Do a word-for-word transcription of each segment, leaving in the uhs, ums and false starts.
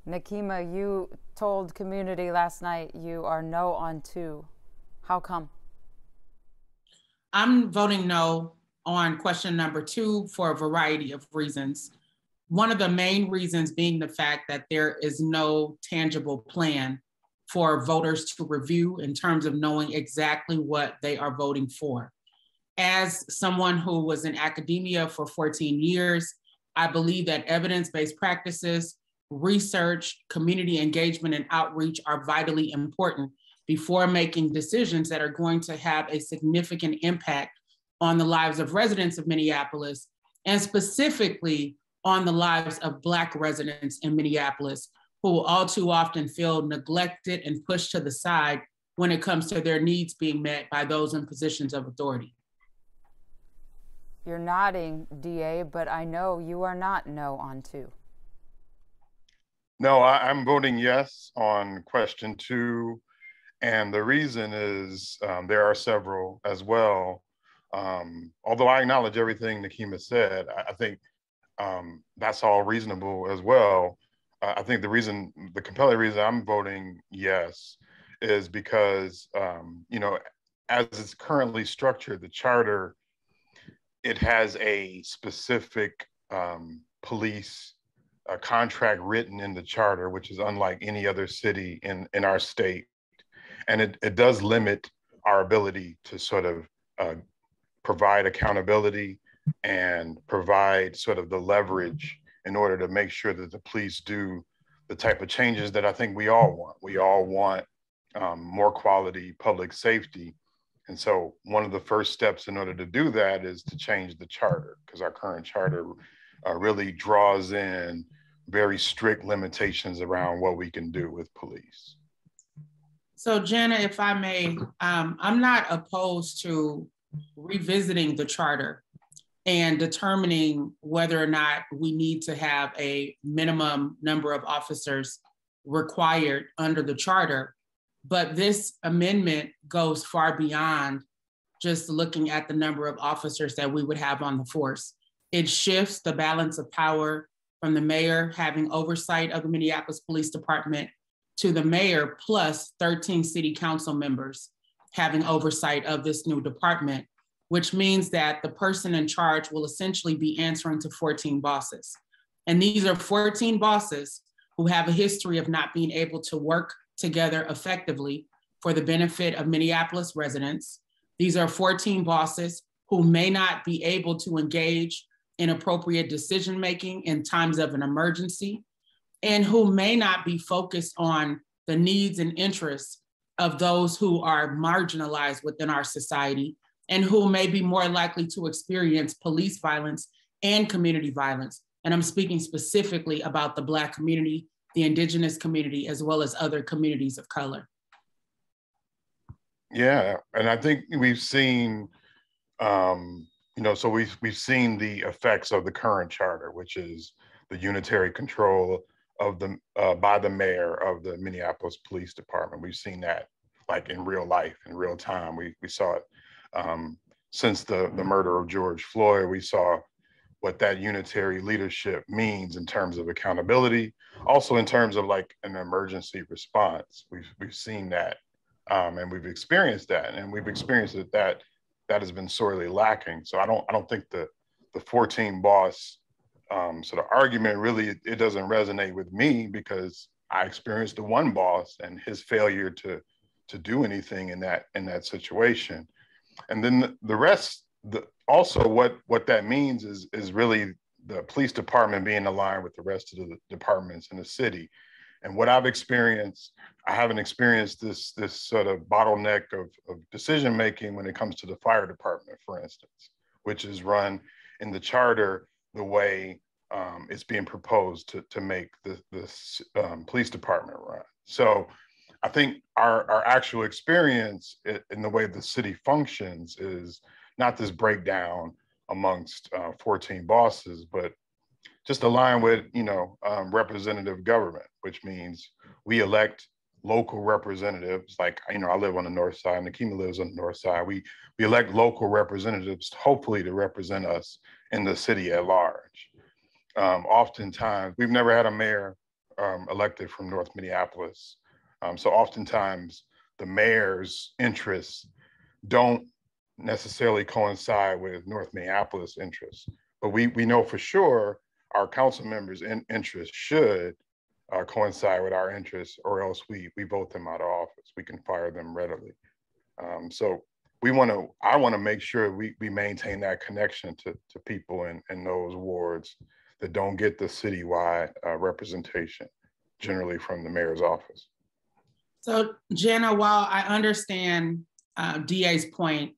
Nekima, you told community last night you are no on two. How come? I'm voting no on question number two for a variety of reasons. One of the main reasons being the fact that there is no tangible plan for voters to review in terms of knowing exactly what they are voting for. As someone who was in academia for fourteen years, I believe that evidence-based practices, research, community engagement, and outreach are vitally important before making decisions that are going to have a significant impact on the lives of residents of Minneapolis, and specifically on the lives of Black residents in Minneapolis, who all too often feel neglected and pushed to the side when it comes to their needs being met by those in positions of authority. You're nodding, D A, but I know you are not no on two. No, I, I'm voting yes on question two. And the reason is um, there are several as well. Um, although I acknowledge everything Nekima said, I, I think um, that's all reasonable as well. Uh, I think the reason, the compelling reason I'm voting yes is because, um, you know, as it's currently structured, the charter, it has a specific um, police uh, contract written in the charter, which is unlike any other city in, in our state. And it, it does limit our ability to sort of uh, provide accountability and provide sort of the leverage in order to make sure that the police do the type of changes that I think we all want. We all want um, more quality public safety. And so one of the first steps in order to do that is to change the charter, because our current charter uh, really draws in very strict limitations around what we can do with police. So Jana, if I may, um, I'm not opposed to revisiting the charter and determining whether or not we need to have a minimum number of officers required under the charter. But this amendment goes far beyond just looking at the number of officers that we would have on the force. It shifts the balance of power from the mayor having oversight of the Minneapolis Police Department to the mayor plus thirteen city council members having oversight of this new department, which means that the person in charge will essentially be answering to fourteen bosses. And these are fourteen bosses who have a history of not being able to work together effectively for the benefit of Minneapolis residents. These are fourteen bosses who may not be able to engage in appropriate decision-making in times of an emergency, and who may not be focused on the needs and interests of those who are marginalized within our society, and who may be more likely to experience police violence and community violence. And I'm speaking specifically about the Black community, the Indigenous community, as well as other communities of color. Yeah, and I think we've seen, um, you know, so we've, we've seen the effects of the current charter, which is the unitary control of the, uh, by the mayor of the Minneapolis Police Department. We've seen that like in real life, in real time. We, we saw it um, since the, the murder of George Floyd. We saw what that unitary leadership means in terms of accountability, also in terms of like an emergency response. We've, we've seen that um, and we've experienced that, and we've experienced that, that that has been sorely lacking. So I don't, I don't think the, the fourteen boss um, sort of argument really, it, it doesn't resonate with me, because I experienced the one boss and his failure to, to do anything in that, in that situation. And then the, the rest, the, also what, what that means is, is really the police department being aligned with the rest of the departments in the city. And what I've experienced, I haven't experienced this, this sort of bottleneck of, of decision-making when it comes to the fire department, for instance, which is run in the charter the way um, it's being proposed to, to make the, this um, police department run. So I think our, our actual experience in the way the city functions is not this breakdown amongst uh, fourteen bosses, but just align with, you know, um, representative government, which means we elect local representatives. Like, you know, I live on the north side, Nekima lives on the north side. We, we elect local representatives, hopefully to represent us in the city at large. Um, oftentimes, we've never had a mayor um, elected from North Minneapolis. Um, so oftentimes the mayor's interests don't necessarily coincide with North Minneapolis interests. But we, we know for sure our council members' in, interests should uh, coincide with our interests, or else we, we vote them out of office. We can fire them readily. Um, so we want to, I want to make sure we, we maintain that connection to, to people in, in those wards that don't get the citywide uh, representation, generally from the mayor's office. So Jana, while I understand uh, D A's point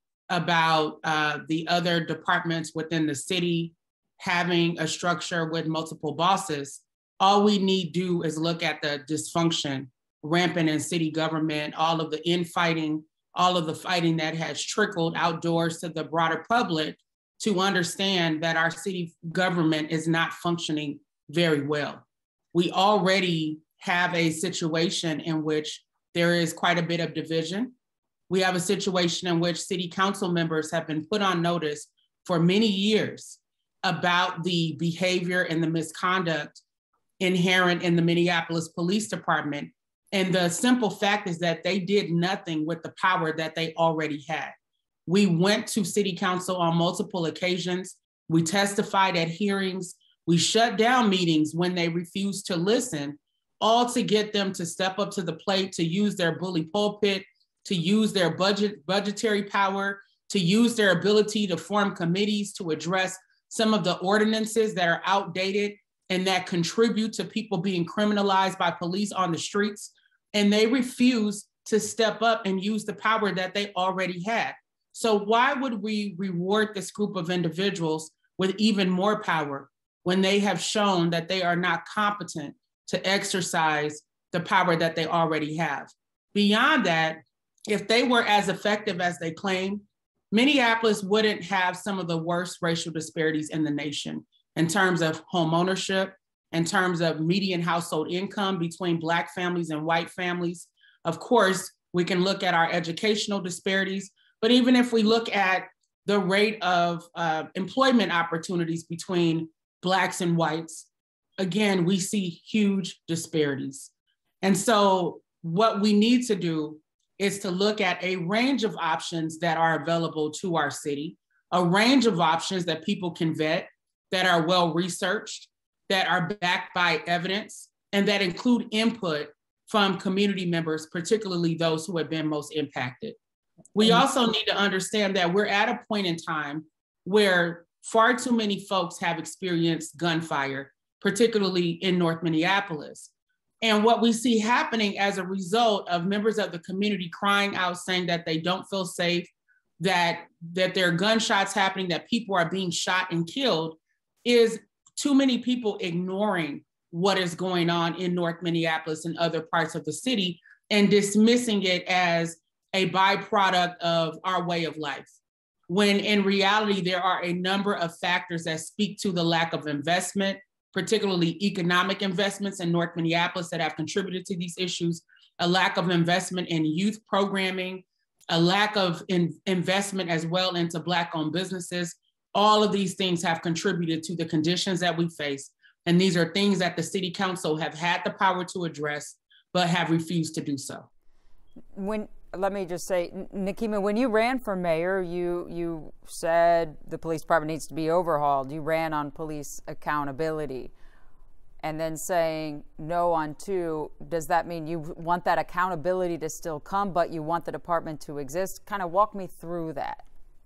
about uh, the other departments within the city having a structure with multiple bosses, all we need do is look at the dysfunction rampant in city government, all of the infighting, all of the fighting that has trickled outdoors to the broader public to understand that our city government is not functioning very well. We already have a situation in which there is quite a bit of division. We have a situation in which city council members have been put on notice for many years about the behavior and the misconduct inherent in the Minneapolis Police Department. And the simple fact is that they did nothing with the power that they already had. We went to city council on multiple occasions. We testified at hearings. We shut down meetings when they refused to listen, all to get them to step up to the plate, to use their bully pulpit, to use their budget, budgetary power, to use their ability to form committees to address some of the ordinances that are outdated and that contribute to people being criminalized by police on the streets. And they refuse to step up and use the power that they already had. So why would we reward this group of individuals with even more power when they have shown that they are not competent to exercise the power that they already have? Beyond that, if they were as effective as they claim, Minneapolis wouldn't have some of the worst racial disparities in the nation in terms of home ownership, in terms of median household income between Black families and white families. Of course, we can look at our educational disparities, but even if we look at the rate of uh, employment opportunities between Blacks and whites, again, we see huge disparities. And so what we need to do is to look at a range of options that are available to our city, a range of options that people can vet, that are well-researched, that are backed by evidence, and that include input from community members, particularly those who have been most impacted. We also need to understand that we're at a point in time where far too many folks have experienced gunfire, particularly in North Minneapolis. And what we see happening as a result of members of the community crying out, saying that they don't feel safe, that, that there are gunshots happening, that people are being shot and killed, is too many people ignoring what is going on in North Minneapolis and other parts of the city and dismissing it as a byproduct of our way of life. When in reality, there are a number of factors that speak to the lack of investment, particularly economic investments in North Minneapolis that have contributed to these issues, a lack of investment in youth programming, a lack of in investment as well into Black-owned businesses. All of these things have contributed to the conditions that we face. And these are things that the city council have had the power to address, but have refused to do so. When, let me just say, Nekima, when you ran for mayor, you, you said the police department needs to be overhauled. You ran on police accountability. And then saying no on two, does that mean you want that accountability to still come, but you want the department to exist? Kind of walk me through that.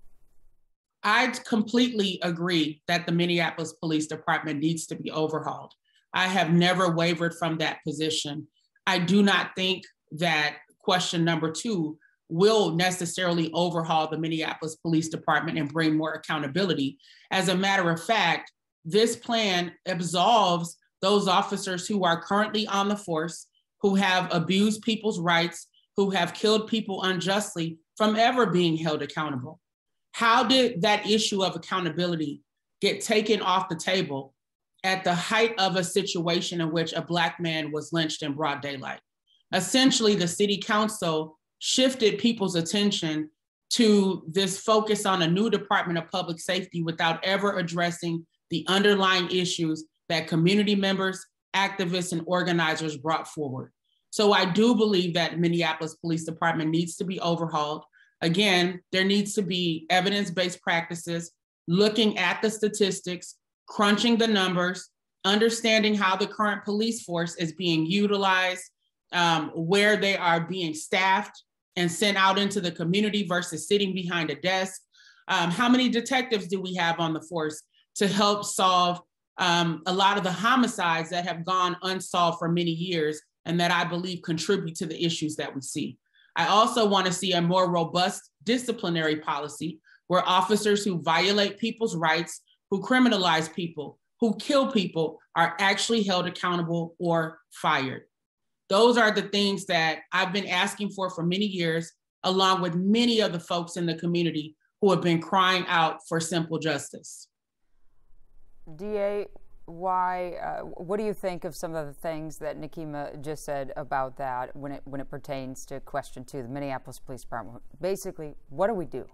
I completely agree that the Minneapolis Police Department needs to be overhauled. I have never wavered from that position. I do not think that question number two will necessarily overhaul the Minneapolis Police Department and bring more accountability. As a matter of fact, this plan absolves those officers who are currently on the force, who have abused people's rights, who have killed people unjustly, from ever being held accountable. How did that issue of accountability get taken off the table at the height of a situation in which a Black man was lynched in broad daylight? Essentially, the city council shifted people's attention to this focus on a new Department of Public Safety without ever addressing the underlying issues that community members, activists and organizers brought forward. So I do believe that Minneapolis Police Department needs to be overhauled. Again, there needs to be evidence-based practices, looking at the statistics, crunching the numbers, understanding how the current police force is being utilized, um, where they are being staffed and sent out into the community versus sitting behind a desk. Um, how many detectives do we have on the force to help solve um, a lot of the homicides that have gone unsolved for many years and that I believe contribute to the issues that we see? I also want to see a more robust disciplinary policy where officers who violate people's rights, who criminalize people, who kill people are actually held accountable or fired. Those are the things that I've been asking for for many years, along with many of the folks in the community who have been crying out for simple justice. D A, why, uh, what do you think of some of the things that Nekima just said about that when it, when it pertains to question two, the Minneapolis Police Department? Basically, what do we do?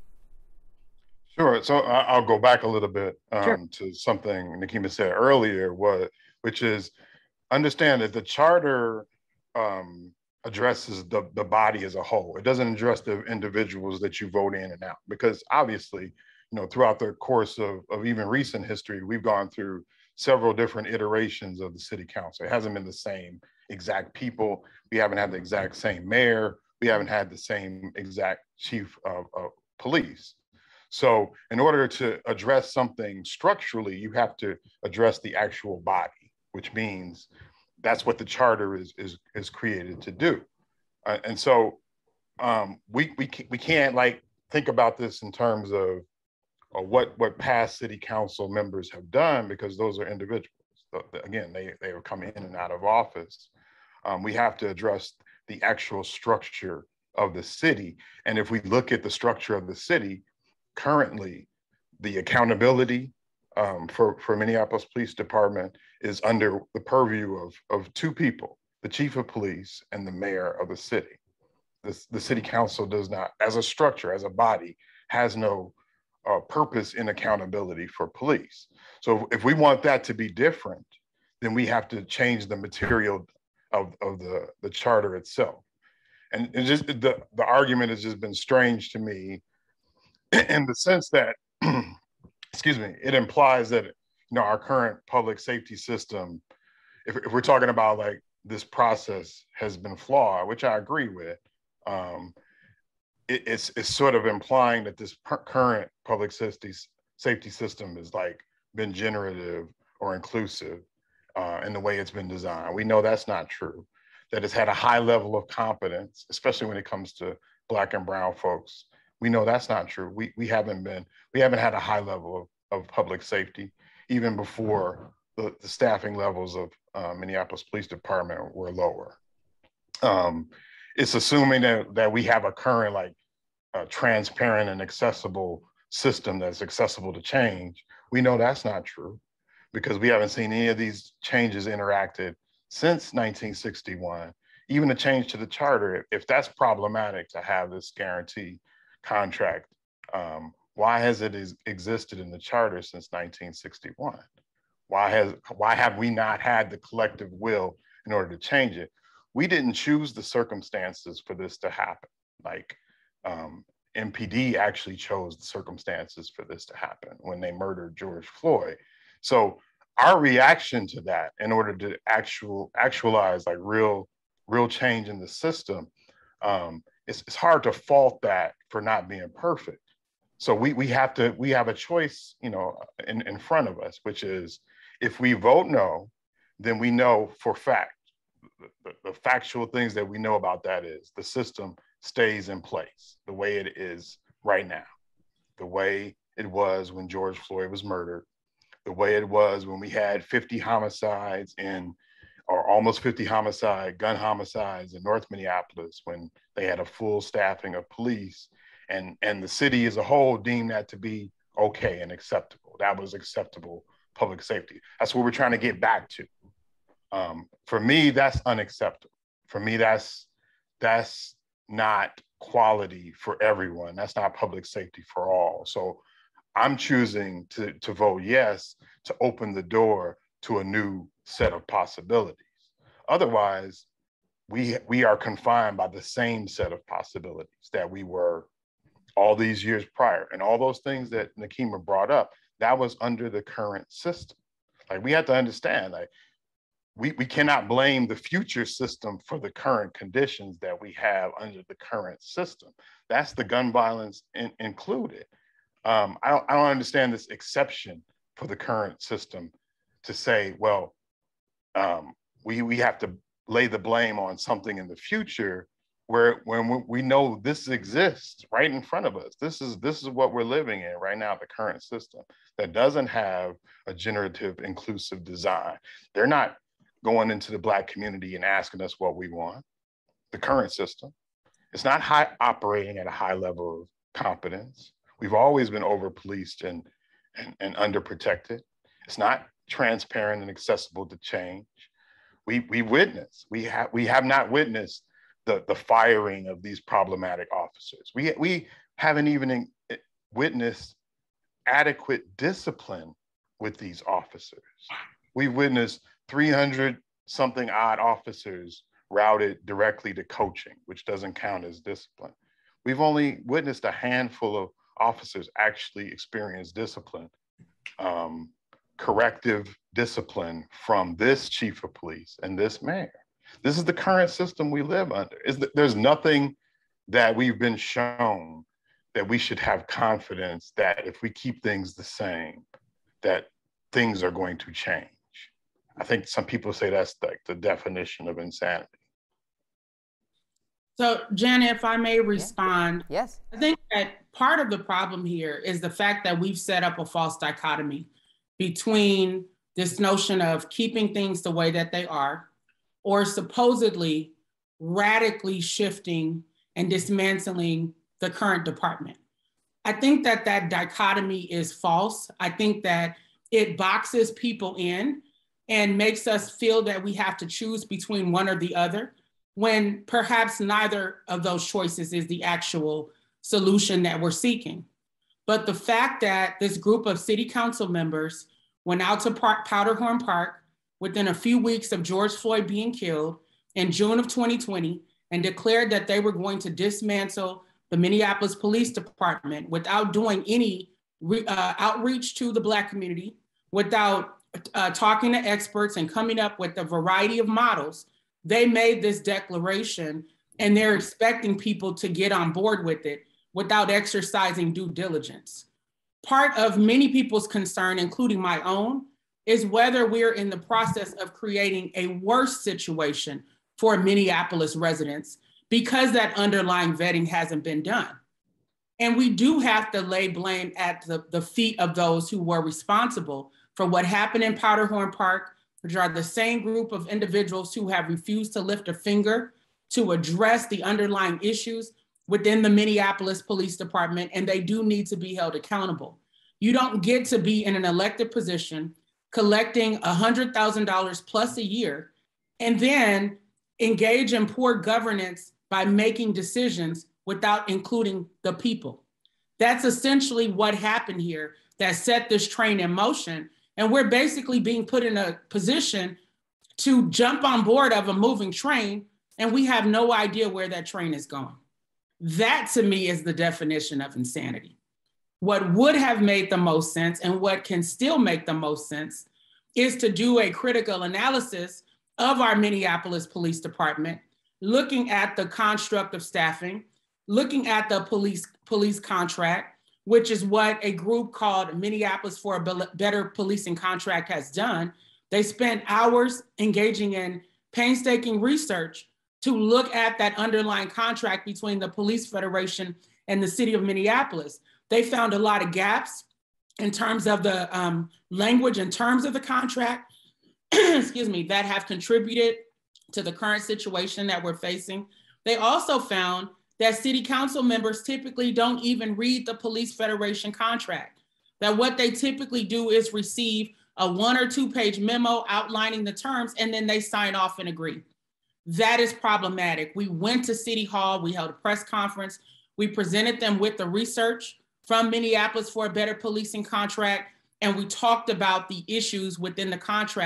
Sure. So I'll go back a little bit um, Sure. to something Nekima said earlier, what, which is understand that the charter um, addresses the, the body as a whole. It doesn't address the individuals that you vote in and out, because obviously, you know, throughout the course of, of even recent history, we've gone through several different iterations of the city council. It hasn't been the same exact people. We haven't had the exact same mayor. We haven't had the same exact chief of, of police. So in order to address something structurally, you have to address the actual body, which means that's what the charter is is is created to do. Uh, and so um, we we we can't like think about this in terms of uh, what what past city council members have done, because those are individuals. Again, they they are coming in and out of office. Um, we have to address the actual structure of the city. And if we look at the structure of the city, currently, the accountability um, for, for Minneapolis Police Department is under the purview of, of two people, the chief of police and the mayor of the city. This, the city council does not, as a structure, as a body, has no uh, purpose in accountability for police. So if we want that to be different, then we have to change the material of, of the, the charter itself. And it just the, the argument has just been strange to me in the sense that, excuse me, it implies that, you know, our current public safety system, if, if we're talking about like this process has been flawed, which I agree with, um, it, it's it's sort of implying that this per- current public safety safety system is like been generative or inclusive uh, in the way it's been designed. We know that's not true. That it's had a high level of competence, especially when it comes to Black and brown folks. We know that's not true. We we haven't been, we haven't had a high level of, of public safety, even before the, the staffing levels of uh, Minneapolis Police Department were lower. Um, it's assuming that, that we have a current like uh, transparent and accessible system that's accessible to change. We know that's not true, because we haven't seen any of these changes interacted since nineteen sixty-one. Even the change to the charter, if that's problematic to have this guarantee contract, um, why has it is, existed in the charter since nineteen sixty-one? Why has why have we not had the collective will in order to change it? We didn't choose the circumstances for this to happen. Like um, M P D actually chose the circumstances for this to happen when they murdered George Floyd. So our reaction to that, in order to actual actualize like real real change in the system, um, it's, it's hard to fault that for not being perfect. So we we have to we have a choice, you know, in, in front of us, which is if we vote no, then we know for fact, the, the, the factual things that we know about that is the system stays in place the way it is right now, the way it was when George Floyd was murdered, the way it was when we had fifty homicides in, or almost fifty homicide, gun homicides in North Minneapolis, when they had a full staffing of police, and, and the city as a whole deemed that to be okay and acceptable. That was acceptable public safety. That's what we're trying to get back to. Um, for me, that's unacceptable. For me, that's that's not quality for everyone. That's not public safety for all. So I'm choosing to, to vote yes, to open the door to a new set of possibilities. Otherwise, we, we are confined by the same set of possibilities that we were all these years prior. And all those things that Nekima brought up, that was under the current system. Like, we have to understand, like, we, we cannot blame the future system for the current conditions that we have under the current system. That's the gun violence in, included. Um, I, don't, I don't understand this exception for the current system to say, well, um, we, we have to lay the blame on something in the future where when we know this exists right in front of us. This is, this is what we're living in right now, the current system that doesn't have a generative inclusive design. They're not going into the Black community and asking us what we want. The current system, it's not high, operating at a high level of competence. We've always been over-policed and, and, and underprotected. It's not transparent and accessible to change. We, we witness, we have, we have not witnessed the, the firing of these problematic officers. We, we haven't even witnessed adequate discipline with these officers. We've witnessed three hundred something odd officers routed directly to coaching, which doesn't count as discipline. We've only witnessed a handful of officers actually experience discipline, um, corrective discipline from this chief of police and this mayor. This is the current system we live under. Is that there's nothing that we've been shown that we should have confidence that if we keep things the same, that things are going to change. I think some people say that's like the definition of insanity. So, Jana, if I may respond. Yes. I think that part of the problem here is the fact that we've set up a false dichotomy between this notion of keeping things the way that they are, or supposedly radically shifting and dismantling the current department. I think that that dichotomy is false. I think that it boxes people in and makes us feel that we have to choose between one or the other, when perhaps neither of those choices is the actual solution that we're seeking. But the fact that this group of city council members went out to Park, Powderhorn Park within a few weeks of George Floyd being killed in June of twenty twenty and declared that they were going to dismantle the Minneapolis Police Department without doing any uh, outreach to the Black community, without uh, talking to experts and coming up with a variety of models, they made this declaration and they're expecting people to get on board with it without exercising due diligence. Part of many people's concern, including my own, is whether we're in the process of creating a worse situation for Minneapolis residents because that underlying vetting hasn't been done. And we do have to lay blame at the, the feet of those who were responsible for what happened in Powderhorn Park, which are the same group of individuals who have refused to lift a finger to address the underlying issues within the Minneapolis Police Department, and they do need to be held accountable. You don't get to be in an elected position collecting one hundred thousand dollars plus a year and then engage in poor governance by making decisions without including the people. That's essentially what happened here that set this train in motion. And we're basically being put in a position to jump on board of a moving train, and we have no idea where that train is going. That to me is the definition of insanity. What would have made the most sense and what can still make the most sense is to do a critical analysis of our Minneapolis Police Department, looking at the construct of staffing, looking at the police, police contract, which is what a group called Minneapolis for a Better Policing Contract has done. They spent hours engaging in painstaking research to look at that underlying contract between the Police Federation and the city of Minneapolis. They found a lot of gaps in terms of the um, language and terms of the contract, excuse me, that have contributed to the current situation that we're facing. They also found that city council members typically don't even read the Police Federation contract, that what they typically do is receive a one or two page memo outlining the terms, and then they sign off and agree. That is problematic. We went to City Hall, we held a press conference, we presented them with the research from Minneapolis for a Better Policing Contract, and we talked about the issues within the contract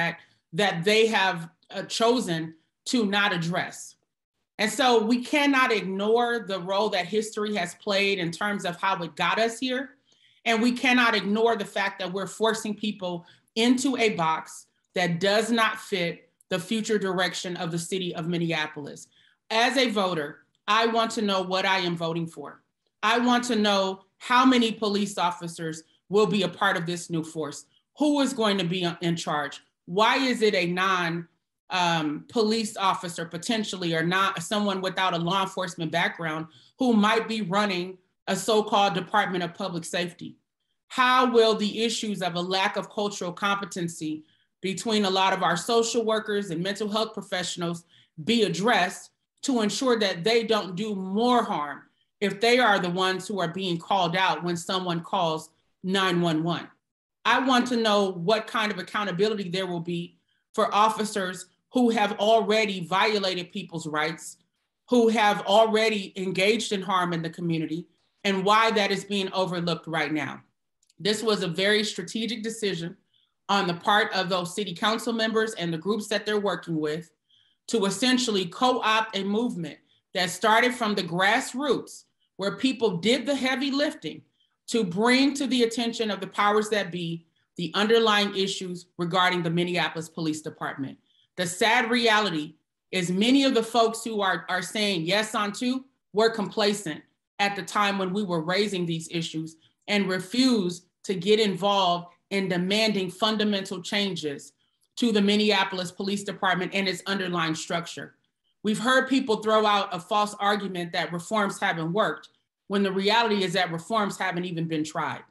that they have uh, chosen to not address. And so we cannot ignore the role that history has played in terms of how it got us here. And we cannot ignore the fact that we're forcing people into a box that does not fit the future direction of the city of Minneapolis. As a voter, I want to know what I am voting for. I want to know how many police officers will be a part of this new force. Who is going to be in charge? Why is it a non um, police officer potentially, or not someone without a law enforcement background who might be running a so-called Department of Public Safety? How will the issues of a lack of cultural competency between a lot of our social workers and mental health professionals be addressed to ensure that they don't do more harm if they are the ones who are being called out when someone calls nine one one? I want to know what kind of accountability there will be for officers who have already violated people's rights, who have already engaged in harm in the community, and why that is being overlooked right now. This was a very strategic decision on the part of those city council members and the groups that they're working with to essentially co-opt a movement that started from the grassroots, where people did the heavy lifting to bring to the attention of the powers that be the underlying issues regarding the Minneapolis Police Department. The sad reality is many of the folks who are, are saying yes on two were complacent at the time when we were raising these issues and refused to get involved in demanding fundamental changes to the Minneapolis Police Department and its underlying structure. We've heard people throw out a false argument that reforms haven't worked, when the reality is that reforms haven't even been tried.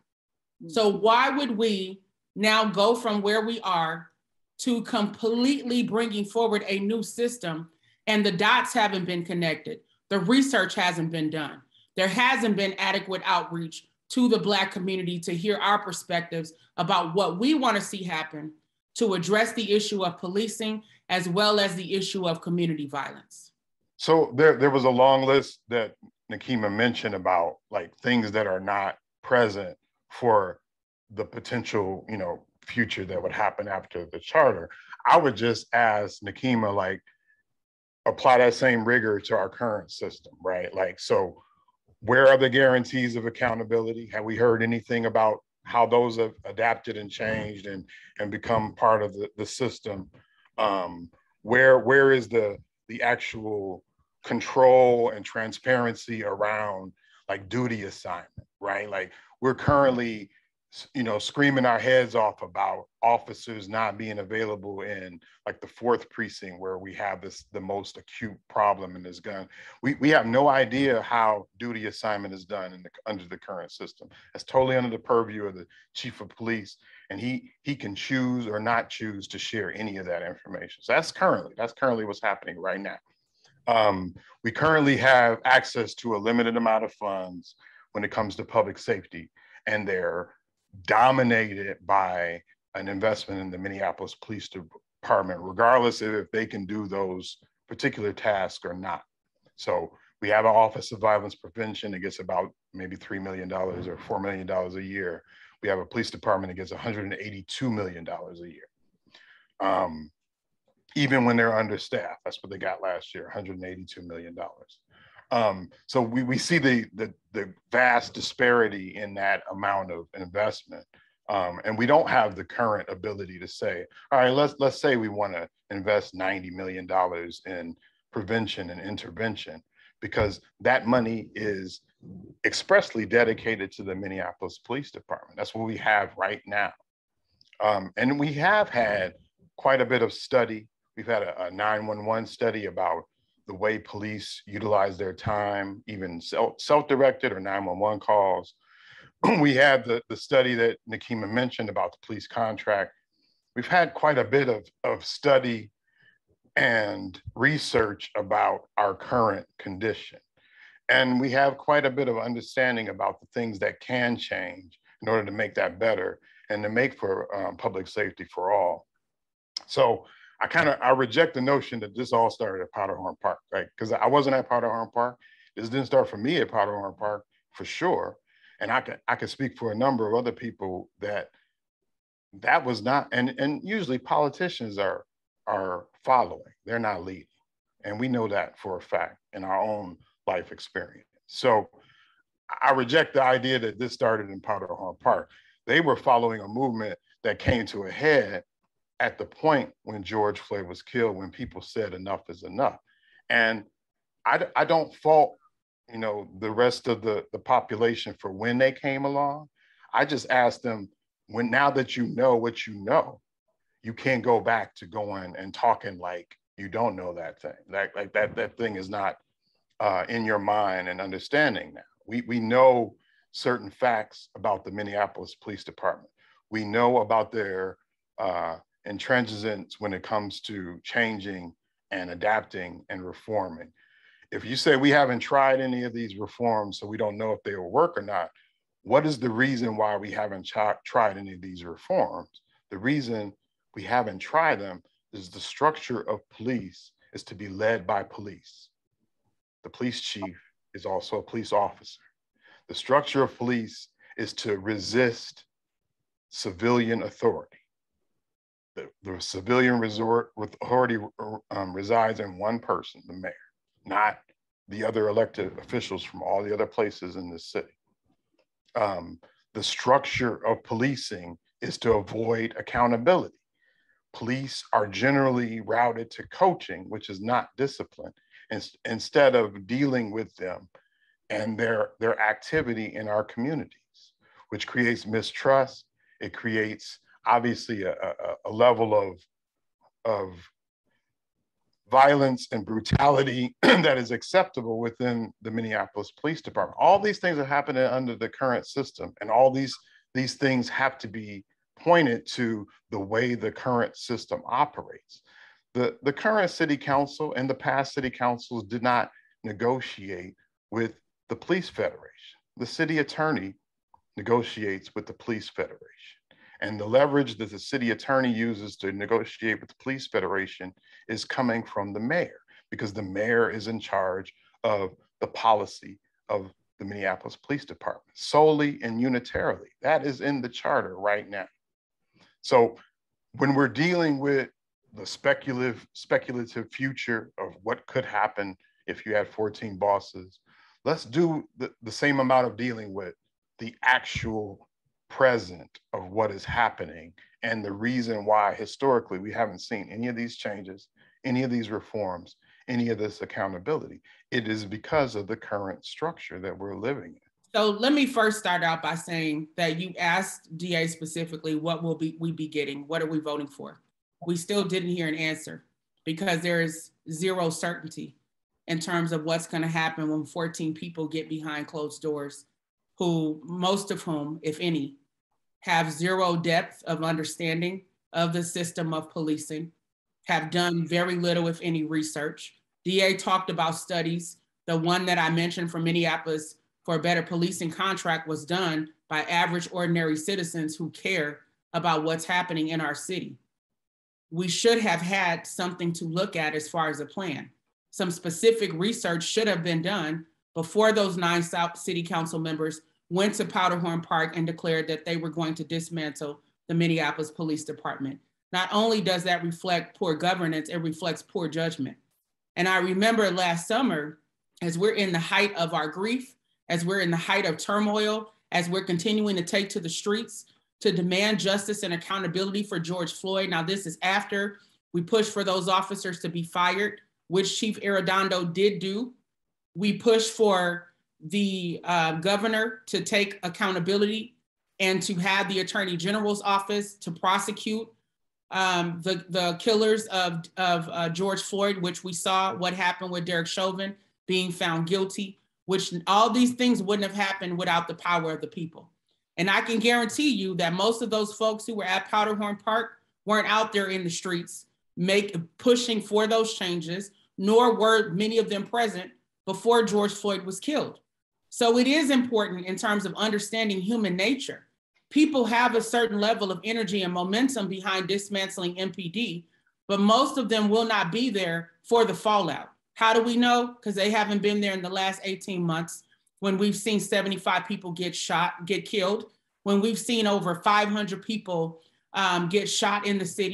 So why would we now go from where we are to completely bringing forward a new system and the dots haven't been connected? The research hasn't been done. There hasn't been adequate outreach to the Black community to hear our perspectives about what we want to see happen to address the issue of policing as well as the issue of community violence. So there, there was a long list that Nekima mentioned about like things that are not present for the potential, you know, future that would happen after the charter. I would just ask Nekima, like, apply that same rigor to our current system, right? Like, so where are the guarantees of accountability? Have we heard anything about how those have adapted and changed and, and become part of the, the system? Um, where, where is the, the actual control and transparency around like duty assignment, right? Like we're currently, you know, screaming our heads off about officers not being available in like the fourth precinct where we have this, the most acute problem in this gun. We, we have no idea how duty assignment is done in the, under the current system. That's totally under the purview of the chief of police, and he, he can choose or not choose to share any of that information. So that's currently, that's currently what's happening right now. Um, we currently have access to a limited amount of funds when it comes to public safety, and they're dominated by an investment in the Minneapolis Police Department, regardless of if they can do those particular tasks or not. So we have an Office of Violence Prevention that gets about maybe three million dollars or four million dollars a year. We have a police department that gets one hundred eighty-two million dollars a year. Um, even when they're understaffed, that's what they got last year, one hundred eighty-two million dollars. Um, so we, we see the, the, the vast disparity in that amount of investment. Um, and we don't have the current ability to say, all right, let's, let's say we want to invest ninety million dollars in prevention and intervention, because that money is expressly dedicated to the Minneapolis Police Department. That's what we have right now. Um, and we have had quite a bit of study. We've had a, a nine one one study about the way police utilize their time, even self, self-directed or nine one one calls. We had the, the study that Nekima mentioned about the police contract. We've had quite a bit of, of study and research about our current condition. And we have quite a bit of understanding about the things that can change in order to make that better and to make for um, public safety for all. So I kind of, I reject the notion that this all started at Powderhorn Park, right? Because I wasn't at Powderhorn Park. This didn't start for me at Powderhorn Park, for sure. And I can, I can speak for a number of other people that that was not, and, and usually politicians are are following, they're not leading. And we know that for a fact in our own life experience. So I reject the idea that this started in Powderhorn Park. They were following a movement that came to a head at the point when George Floyd was killed, when people said enough is enough. And I, I don't fault, you know, the rest of the, the population for when they came along. I just asked them, when now that you know what you know, you can't go back to going and talking like you don't know that thing. Like, like that, that thing is not uh, in your mind and understanding now. We, we know certain facts about the Minneapolis Police Department. We know about their uh, intransigence when it comes to changing and adapting and reforming. If you say we haven't tried any of these reforms, so we don't know if they will work or not, what is the reason why we haven't ch- tried any of these reforms? The reason we haven't tried them is the structure of police is to be led by police. The police chief is also a police officer. The structure of police is to resist civilian authority. The, the civilian resort with authority um, resides in one person, the mayor, not the other elected officials from all the other places in the city. Um, the structure of policing is to avoid accountability. Police are generally routed to coaching, which is not discipline, in, instead of dealing with them and their, their activity in our communities, which creates mistrust. It creates obviously a, a, a level of, of violence and brutality that is acceptable within the Minneapolis Police Department. All these things are happening under the current system, and all these, these things have to be pointed to the way the current system operates. The, the current city council and the past city councils did not negotiate with the police federation. The city attorney negotiates with the police federation. And the leverage that the city attorney uses to negotiate with the police federation is coming from the mayor, because the mayor is in charge of the policy of the Minneapolis Police Department, solely and unitarily. That is in the charter right now. So when we're dealing with the speculative, speculative future of what could happen if you had fourteen bosses, let's do the, the same amount of dealing with the actual present of what is happening and the reason why historically we haven't seen any of these changes, any of these reforms, any of this accountability. It is because of the current structure that we're living in. So let me first start out by saying that you asked D A specifically, what will be, we be getting? What are we voting for? We still didn't hear an answer because there is zero certainty in terms of what's going to happen when fourteen people get behind closed doors, who most of whom, if any, have zero depth of understanding of the system of policing, have done very little, if any, research. D A talked about studies. The one that I mentioned from Minneapolis for a Better Policing contract was done by average ordinary citizens who care about what's happening in our city. We should have had something to look at as far as a plan. Some specific research should have been done before those nine South City Council members went to Powderhorn Park and declared that they were going to dismantle the Minneapolis Police Department. Not only does that reflect poor governance, it reflects poor judgment. And I remember last summer, as we're in the height of our grief, as we're in the height of turmoil, as we're continuing to take to the streets to demand justice and accountability for George Floyd. Now, this is after we pushed for those officers to be fired, which Chief Arredondo did do. We pushed for the uh, governor to take accountability and to have the Attorney General's office to prosecute um, the, the killers of, of uh, George Floyd, which we saw what happened with Derek Chauvin being found guilty, which all these things wouldn't have happened without the power of the people. And I can guarantee you that most of those folks who were at Powderhorn Park weren't out there in the streets make, pushing for those changes, nor were many of them present before George Floyd was killed. So it is important in terms of understanding human nature. People have a certain level of energy and momentum behind dismantling M P D, but most of them will not be there for the fallout. How do we know? Because they haven't been there in the last eighteen months, when we've seen seventy-five people get shot, get killed, when we've seen over five hundred people um, get shot in the city,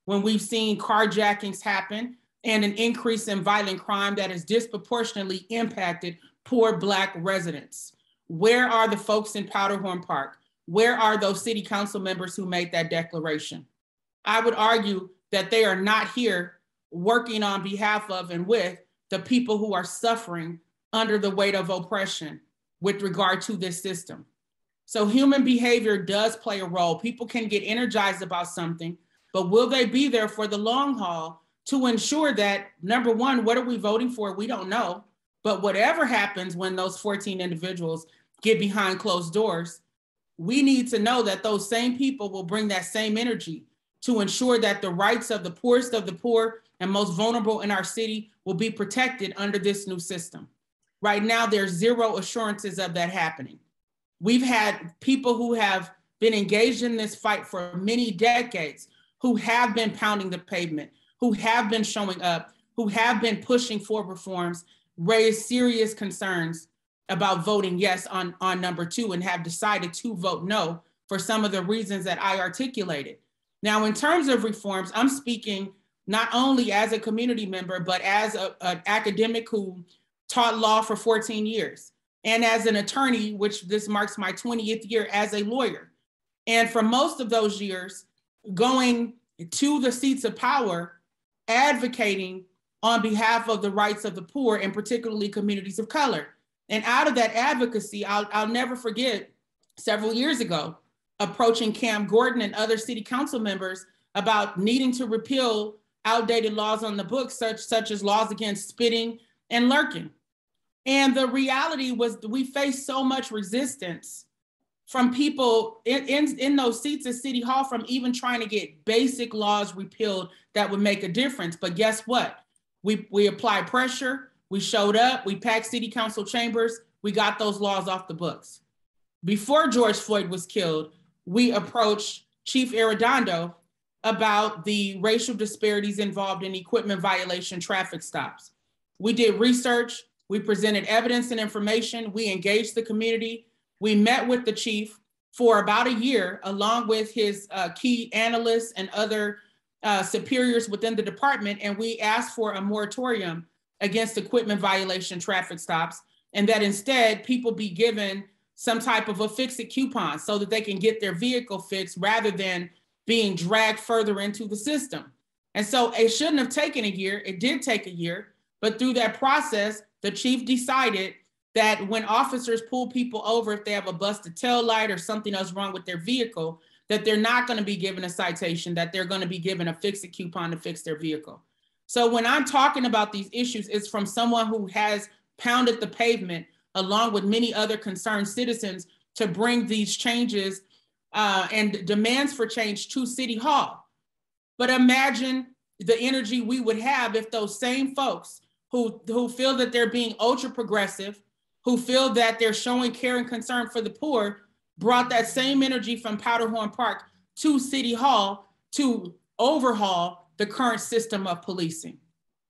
when we've seen carjackings happen and an increase in violent crime that has disproportionately impacted poor Black residents? Where are the folks in Powderhorn Park? Where are those city council members who made that declaration? I would argue that they are not here working on behalf of and with the people who are suffering under the weight of oppression with regard to this system. So human behavior does play a role. People can get energized about something, but will they be there for the long haul to ensure that, number one, what are we voting for? We don't know. But whatever happens when those fourteen individuals get behind closed doors, we need to know that those same people will bring that same energy to ensure that the rights of the poorest of the poor and most vulnerable in our city will be protected under this new system. Right now, there's zero assurances of that happening. We've had people who have been engaged in this fight for many decades, who have been pounding the pavement, who have been showing up, who have been pushing for reforms, raise serious concerns about voting yes on, on number two, and have decided to vote no for some of the reasons that I articulated. Now, in terms of reforms, I'm speaking not only as a community member, but as a, an academic who taught law for fourteen years, and as an attorney, which this marks my twentieth year as a lawyer. And for most of those years, going to the seats of power, advocating on behalf of the rights of the poor, and particularly communities of color. And out of that advocacy, I'll, I'll never forget several years ago, approaching Cam Gordon and other city council members about needing to repeal outdated laws on the books, such, such as laws against spitting and lurking. And the reality was we faced so much resistance from people in, in, in those seats at City Hall from even trying to get basic laws repealed that would make a difference. But guess what? We, we applied pressure, we showed up, we packed city council chambers, we got those laws off the books. Before George Floyd was killed, we approached Chief Arredondo about the racial disparities involved in equipment violation traffic stops. We did research, we presented evidence and information, we engaged the community, we met with the chief for about a year, along with his uh, key analysts and other uh, superiors within the department, and we asked for a moratorium against equipment violation traffic stops, and that instead people be given some type of a fix-it coupon so that they can get their vehicle fixed rather than being dragged further into the system. And so it shouldn't have taken a year, it did take a year, but through that process, the chief decided that when officers pull people over, if they have a busted tail light or something else wrong with their vehicle, that they're not gonna be given a citation, that they're gonna be given a fix-it coupon to fix their vehicle. So when I'm talking about these issues, it's from someone who has pounded the pavement along with many other concerned citizens to bring these changes uh, and demands for change to City Hall. But imagine the energy we would have if those same folks who, who feel that they're being ultra progressive, who feel that they're showing care and concern for the poor, brought that same energy from Powderhorn Park to City Hall to overhaul the current system of policing.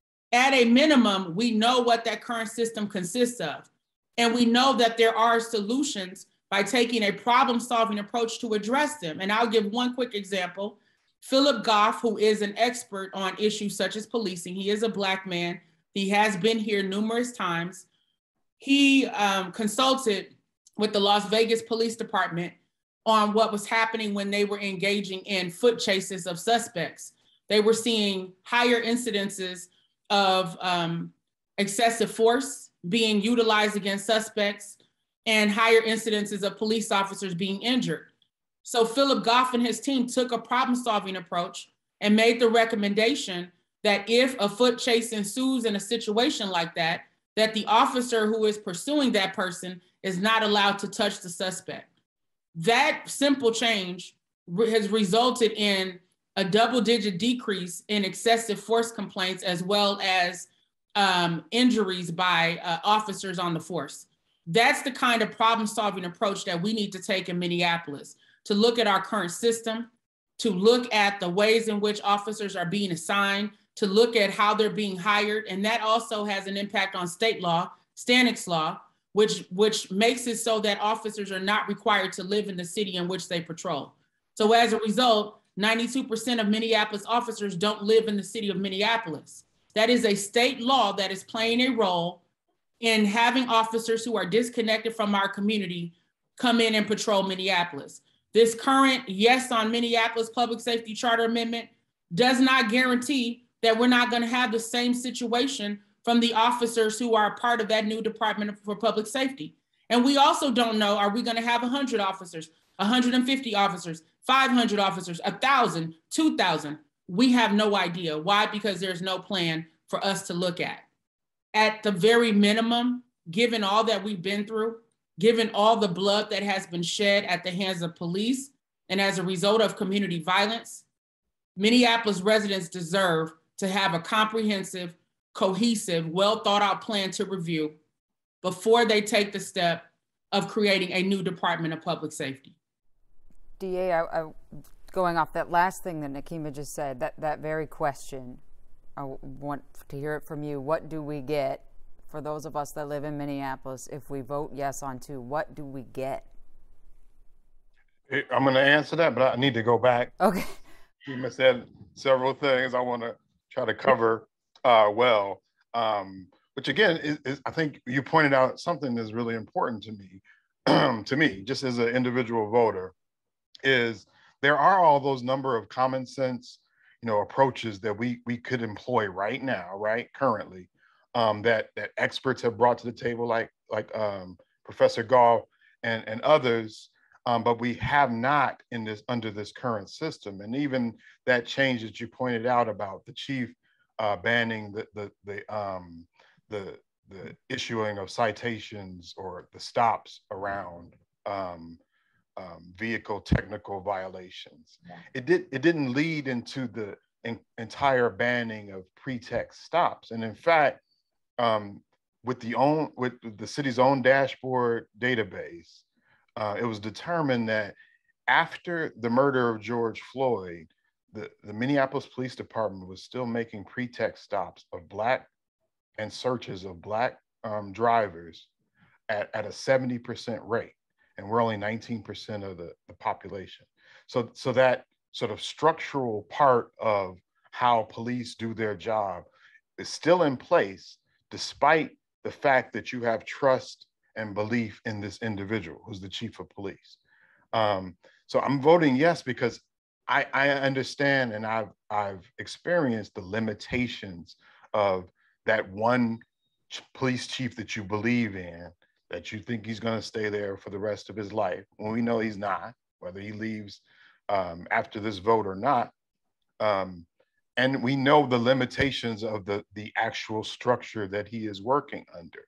At a minimum, we know what that current system consists of. And we know that there are solutions by taking a problem-solving approach to address them. And I'll give one quick example. Philip Goff, who is an expert on issues such as policing, he is a Black man. He has been here numerous times. He um, consulted with the Las Vegas Police Department on what was happening when they were engaging in foot chases of suspects. They were seeing higher incidences of um, excessive force being utilized against suspects and higher incidences of police officers being injured. So Philip Goff and his team took a problem-solving approach and made the recommendation that if a foot chase ensues in a situation like that, that the officer who is pursuing that person is not allowed to touch the suspect. That simple change has resulted in a double-digit decrease in excessive force complaints, as well as um, injuries by uh, officers on the force. That's the kind of problem-solving approach that we need to take in Minneapolis, to look at our current system, to look at the ways in which officers are being assigned, to look at how they're being hired. And that also has an impact on state law, Stanix law, which, which makes it so that officers are not required to live in the city in which they patrol. So as a result, ninety-two percent of Minneapolis officers don't live in the city of Minneapolis. That is a state law that is playing a role in having officers who are disconnected from our community come in and patrol Minneapolis. This current yes on Minneapolis Public Safety Charter Amendment does not guarantee that we're not going to have the same situation from the officers who are part of that new Department for Public Safety. And we also don't know, are we going to have one hundred officers, one hundred fifty officers, five hundred officers, one thousand, two thousand? We have no idea. Why? Because there's no plan for us to look at. At the very minimum, given all that we've been through, given all the blood that has been shed at the hands of police, and as a result of community violence, Minneapolis residents deserve to have a comprehensive, cohesive, well thought out plan to review before they take the step of creating a new Department of Public Safety. D A, I, I, going off that last thing that Nekima just said, that, that very question, I want to hear it from you. What do we get for those of us that live in Minneapolis if we vote yes on two? What do we get? I'm going to answer that, but I need to go back. Okay. You said several things I want to try to cover uh, well, um, which again, is, is, I think you pointed out something that's really important to me, to me, just as an individual voter, is there are all those number of common sense, you know, approaches that we we could employ right now, right, currently, um, that that experts have brought to the table, like like um, Professor Gall and and others. Um, but we have not in this under this current system, and even that change that you pointed out about the chief uh, banning the the the, um, the the issuing of citations or the stops around um, um, vehicle technical violations. Yeah. It did it didn't lead into the in, entire banning of pretext stops, and in fact, um, with the own with the city's own dashboard database. Uh, it was determined that after the murder of George Floyd, the, the Minneapolis Police Department was still making pretext stops of Black and searches of Black um, drivers at, at a seventy percent rate. And we're only nineteen percent of the, the population. So, so that sort of structural part of how police do their job is still in place, despite the fact that you have trust and belief in this individual who's the chief of police. Um, so I'm voting yes because I, I understand and I've, I've experienced the limitations of that one police chief that you believe in, that you think he's gonna stay there for the rest of his life, when we know he's not, whether he leaves um, after this vote or not. Um, and we know the limitations of the, the actual structure that he is working under.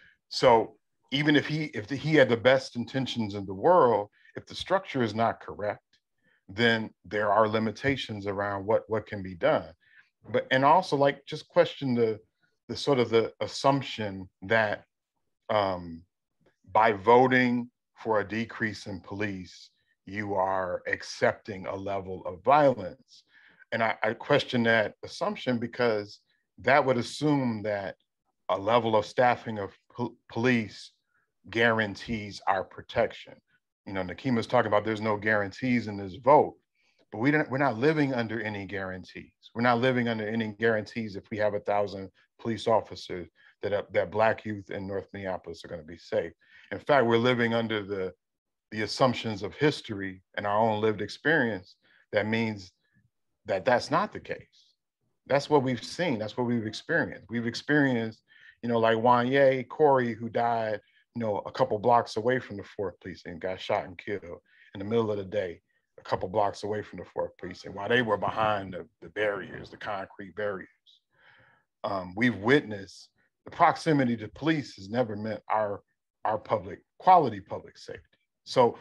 So even if he if the, he had the best intentions in the world, if the structure is not correct, then there are limitations around what what can be done. But and also like just question the the sort of the assumption that um, by voting for a decrease in police, you are accepting a level of violence. And I, I question that assumption because that would assume that a level of staffing of po- police guarantees our protection. You know, Nekima's talking about there's no guarantees in this vote, but we don't, we're not living under any guarantees. We're not living under any guarantees if we have a thousand police officers that, uh, that Black youth in North Minneapolis are going to be safe. In fact, we're living under the, the assumptions of history and our own lived experience. That means that that's not the case. That's what we've seen. That's what we've experienced. We've experienced, you know, like Wanye Corey, who died, you know, a couple blocks away from the fourth precinct, got shot and killed in the middle of the day, a couple blocks away from the fourth precinct, while they were behind the, the barriers, the concrete barriers. Um, we've witnessed the proximity to police has never meant our, our public, quality public safety. So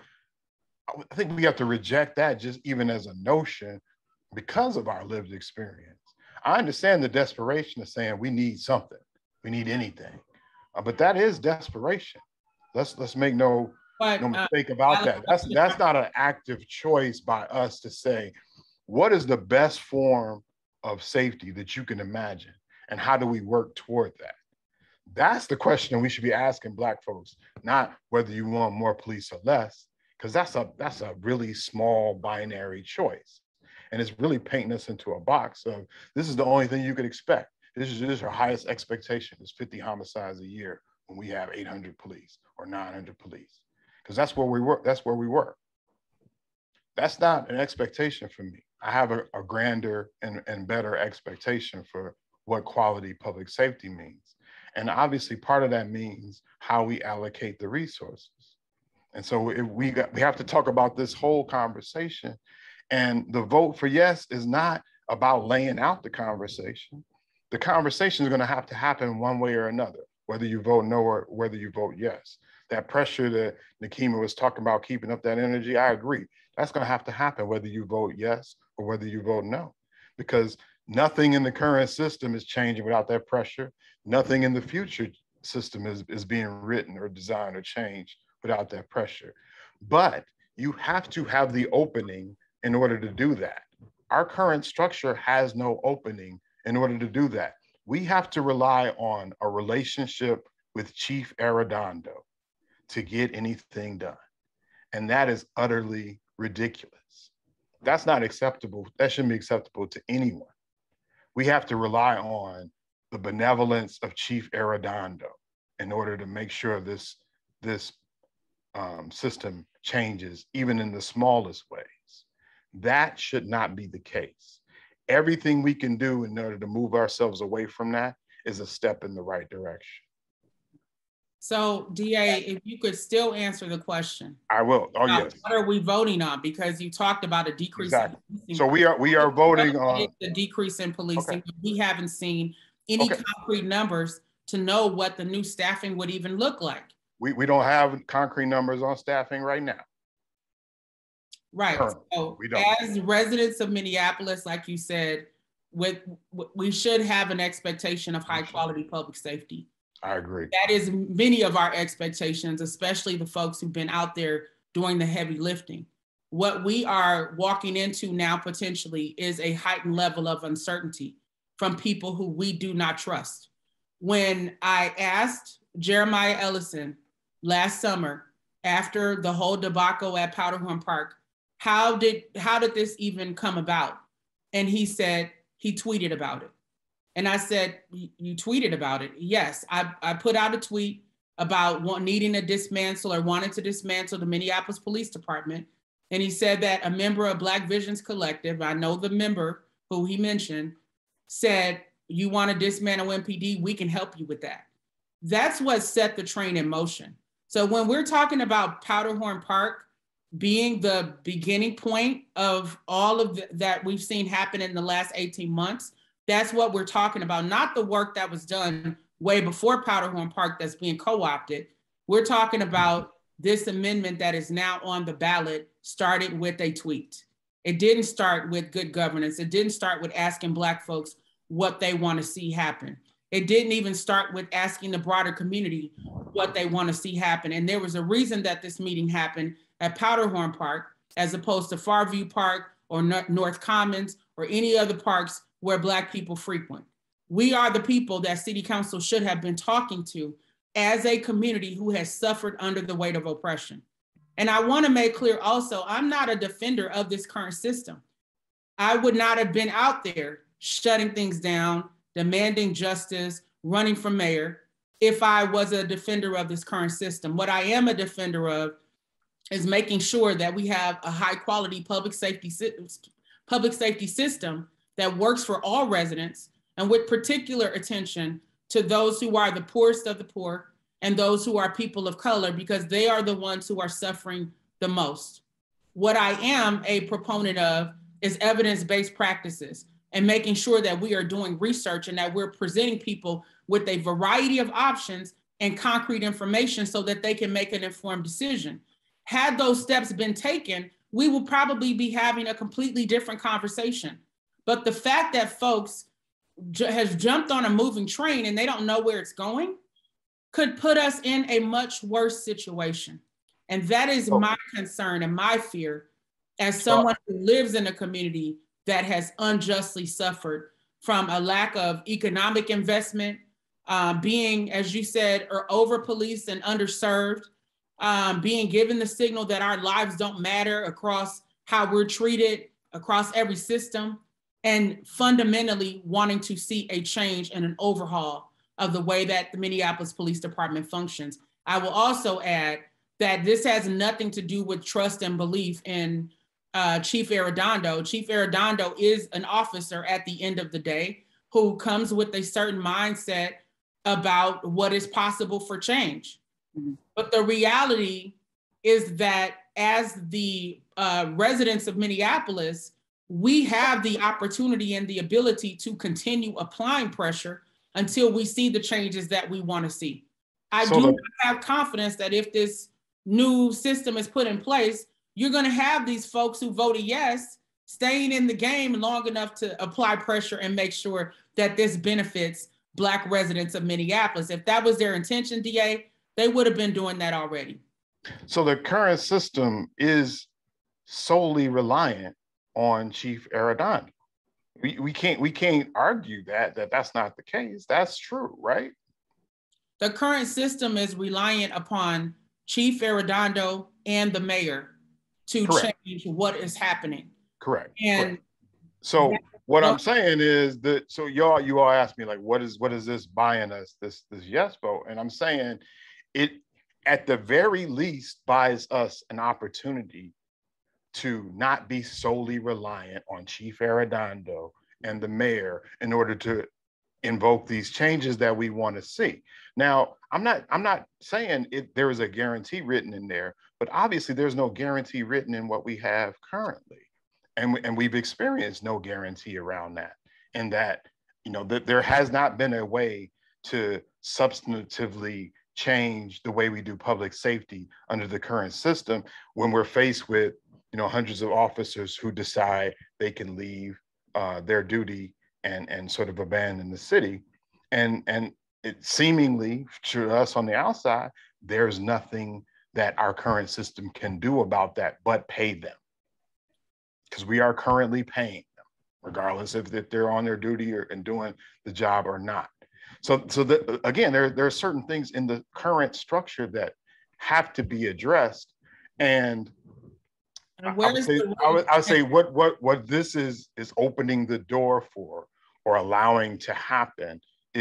I think we have to reject that just even as a notion because of our lived experience. I understand the desperation of saying we need something, we need anything, uh, but that is desperation. Let's let's make no, but, no mistake uh, about that. That's, that's not an active choice by us to say, what is the best form of safety that you can imagine? And how do we work toward that? That's the question we should be asking Black folks, not whether you want more police or less, because that's a, that's a really small binary choice. And it's really painting us into a box of, this is the only thing you could expect. This is, this is our highest expectation, is fifty homicides a year when we have eight hundred police or nine hundred police. Because that's where we were, that's where we were. That's not an expectation for me. I have a, a grander and, and better expectation for what quality public safety means. And obviously part of that means how we allocate the resources. And so if we got, we have to talk about this whole conversation. And the vote for yes is not about laying out the conversation. The conversation is going to have to happen one way or another, whether you vote no or whether you vote yes. That pressure that Nekima was talking about, keeping up that energy, I agree. That's going to have to happen whether you vote yes or whether you vote no, because nothing in the current system is changing without that pressure. Nothing in the future system is, is being written or designed or changed without that pressure. But you have to have the opening in order to do that. Our current structure has no opening in order to do that. We have to rely on a relationship with Chief Arredondo to get anything done. And that is utterly ridiculous. That's not acceptable. That shouldn't be acceptable to anyone. We have to rely on the benevolence of Chief Arredondo in order to make sure this, this um, system changes, even in the smallest ways. That should not be the case. Everything we can do in order to move ourselves away from that is a step in the right direction. So D A, if you could still answer the question. I will. Oh, yes. What are we voting on? Because you talked about a decrease. Exactly. In policing. So we are we are voting on the decrease in policing. Okay. We haven't seen any okay. concrete numbers to know what the new staffing would even look like. We we don't have concrete numbers on staffing right now. Right. Currently, so we don't. As residents of Minneapolis, like you said, with we should have an expectation of high quality public safety. I agree. That is many of our expectations, especially the folks who've been out there doing the heavy lifting. What we are walking into now potentially is a heightened level of uncertainty from people who we do not trust. When I asked Jeremiah Ellison last summer, after the whole debacle at Powderhorn Park, how did, how did this even come about? And he said, he tweeted about it. And I said, you tweeted about it? Yes, I, I put out a tweet about want, needing to dismantle or wanting to dismantle the Minneapolis Police Department. And he said that a member of Black Visions Collective, I know the member who he mentioned, said, you want to dismantle M P D, we can help you with that. That's what set the train in motion. So when we're talking about Powderhorn Park being the beginning point of all of the, that we've seen happen in the last eighteen months, that's what we're talking about, not the work that was done way before Powderhorn Park that's being co-opted. We're talking about this amendment that is now on the ballot started with a tweet. It didn't start with good governance. It didn't start with asking Black folks what they want to see happen. It didn't even start with asking the broader community what they want to see happen. And there was a reason that this meeting happened at Powderhorn Park, as opposed to Farview Park or North Commons or any other parks where Black people frequent. We are the people that City Council should have been talking to as a community who has suffered under the weight of oppression. And I want to make clear also, I'm not a defender of this current system. I would not have been out there shutting things down, demanding justice, running for mayor, if I was a defender of this current system. What I am a defender of is making sure that we have a high quality public safety, public safety system that works for all residents, and with particular attention to those who are the poorest of the poor and those who are people of color, because they are the ones who are suffering the most. What I am a proponent of is evidence-based practices and making sure that we are doing research and that we're presenting people with a variety of options and concrete information so that they can make an informed decision. Had those steps been taken, we will probably be having a completely different conversation. But the fact that folks j- has jumped on a moving train and they don't know where it's going could put us in a much worse situation. And that is my concern and my fear as someone who lives in a community that has unjustly suffered from a lack of economic investment, uh, being, as you said, or over-policed and underserved, um, being given the signal that our lives don't matter across how we're treated across every system, and fundamentally wanting to see a change and an overhaul of the way that the Minneapolis Police Department functions. I will also add that this has nothing to do with trust and belief in uh, Chief Arredondo. Chief Arredondo is an officer at the end of the day who comes with a certain mindset about what is possible for change. Mm-hmm. But the reality is that as the uh, residents of Minneapolis, we have the opportunity and the ability to continue applying pressure until we see the changes that we want to see. I so do the- have confidence that if this new system is put in place, you're going to have these folks who voted yes, staying in the game long enough to apply pressure and make sure that this benefits Black residents of Minneapolis. If that was their intention, D A, they would have been doing that already. So the current system is solely reliant on Chief Arredondo. We, we can't we can't argue that that that's not the case. That's true, right? The current system is reliant upon Chief Arredondo and the mayor to Correct. Change what is happening. Correct. And Correct. So what I'm saying is that so y'all you all ask me like what is what is this buying us this this yes vote, and I'm saying it at the very least buys us an opportunity to not be solely reliant on Chief Arredondo and the mayor in order to invoke these changes that we want to see. Now, I'm not I'm not saying it, there is a guarantee written in there, but obviously there's no guarantee written in what we have currently. And, and we've experienced no guarantee around that. And that, you know, that there has not been a way to substantively change the way we do public safety under the current system when we're faced with, you know, hundreds of officers who decide they can leave uh, their duty and, and sort of abandon the city. And, and it seemingly to us on the outside, there's nothing that our current system can do about that but pay them. Because we are currently paying them, regardless if, if they're on their duty or and doing the job or not. So, so the, again, there, there are certain things in the current structure that have to be addressed. And, and I, would say, I, would, I would say what, what, what this is, is opening the door for or allowing to happen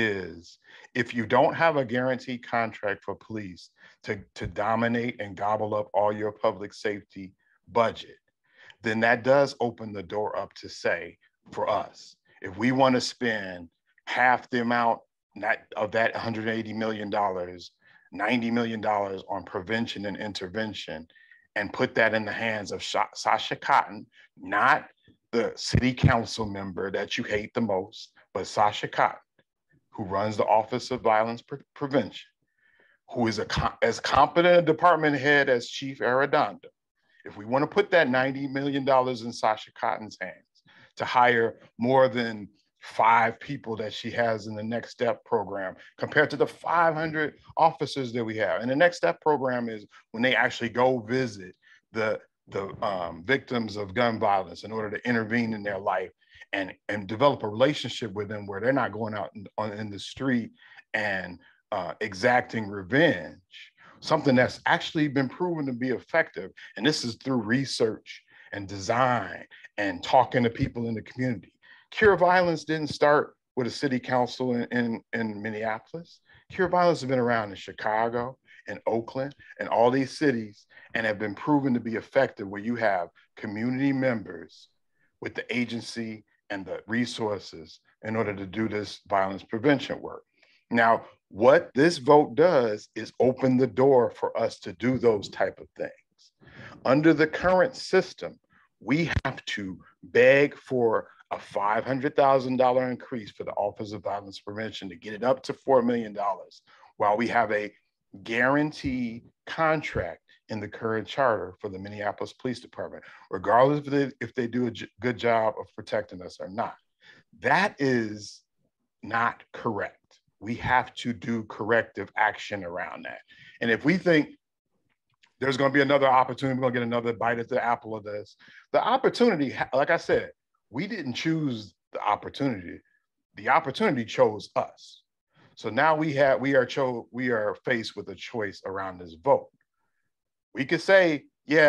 is if you don't have a guaranteed contract for police to, to dominate and gobble up all your public safety budget, then that does open the door up to say, for us, if we want to spend half the amount not of that one hundred eighty million dollars, ninety million dollars on prevention and intervention, and put that in the hands of Sasha Cotton, not the city council member that you hate the most, but Sasha Cotton, who runs the Office of Violence Pre- Prevention, who is a as competent a department head as Chief Arredondo. If we want to put that ninety million dollars in Sasha Cotton's hands to hire more than five people that she has in the Next Step program compared to the five hundred officers that we have. And the Next Step program is when they actually go visit the, the um, victims of gun violence in order to intervene in their life and, and develop a relationship with them where they're not going out in, on, in the street and uh, exacting revenge. Something that's actually been proven to be effective. And this is through research and design and talking to people in the community. Cure Violence didn't start with a city council in, in, in Minneapolis. Cure Violence has been around in Chicago and Oakland and all these cities and have been proven to be effective where you have community members with the agency and the resources in order to do this violence prevention work. Now, what this vote does is open the door for us to do those type of things. Under the current system, we have to beg for a five hundred thousand dollars increase for the Office of Violence Prevention to get it up to four million dollars, while we have a guaranteed contract in the current charter for the Minneapolis Police Department, regardless if they, if they do a j- good job of protecting us or not. That is not correct. We have to do corrective action around that. And if we think there's going to be another opportunity, we're going to get another bite at the apple of this, the opportunity, like I said, we didn't choose the opportunity. The opportunity chose us. So now we have, we are cho- we are faced with a choice around this vote. We could say, yeah,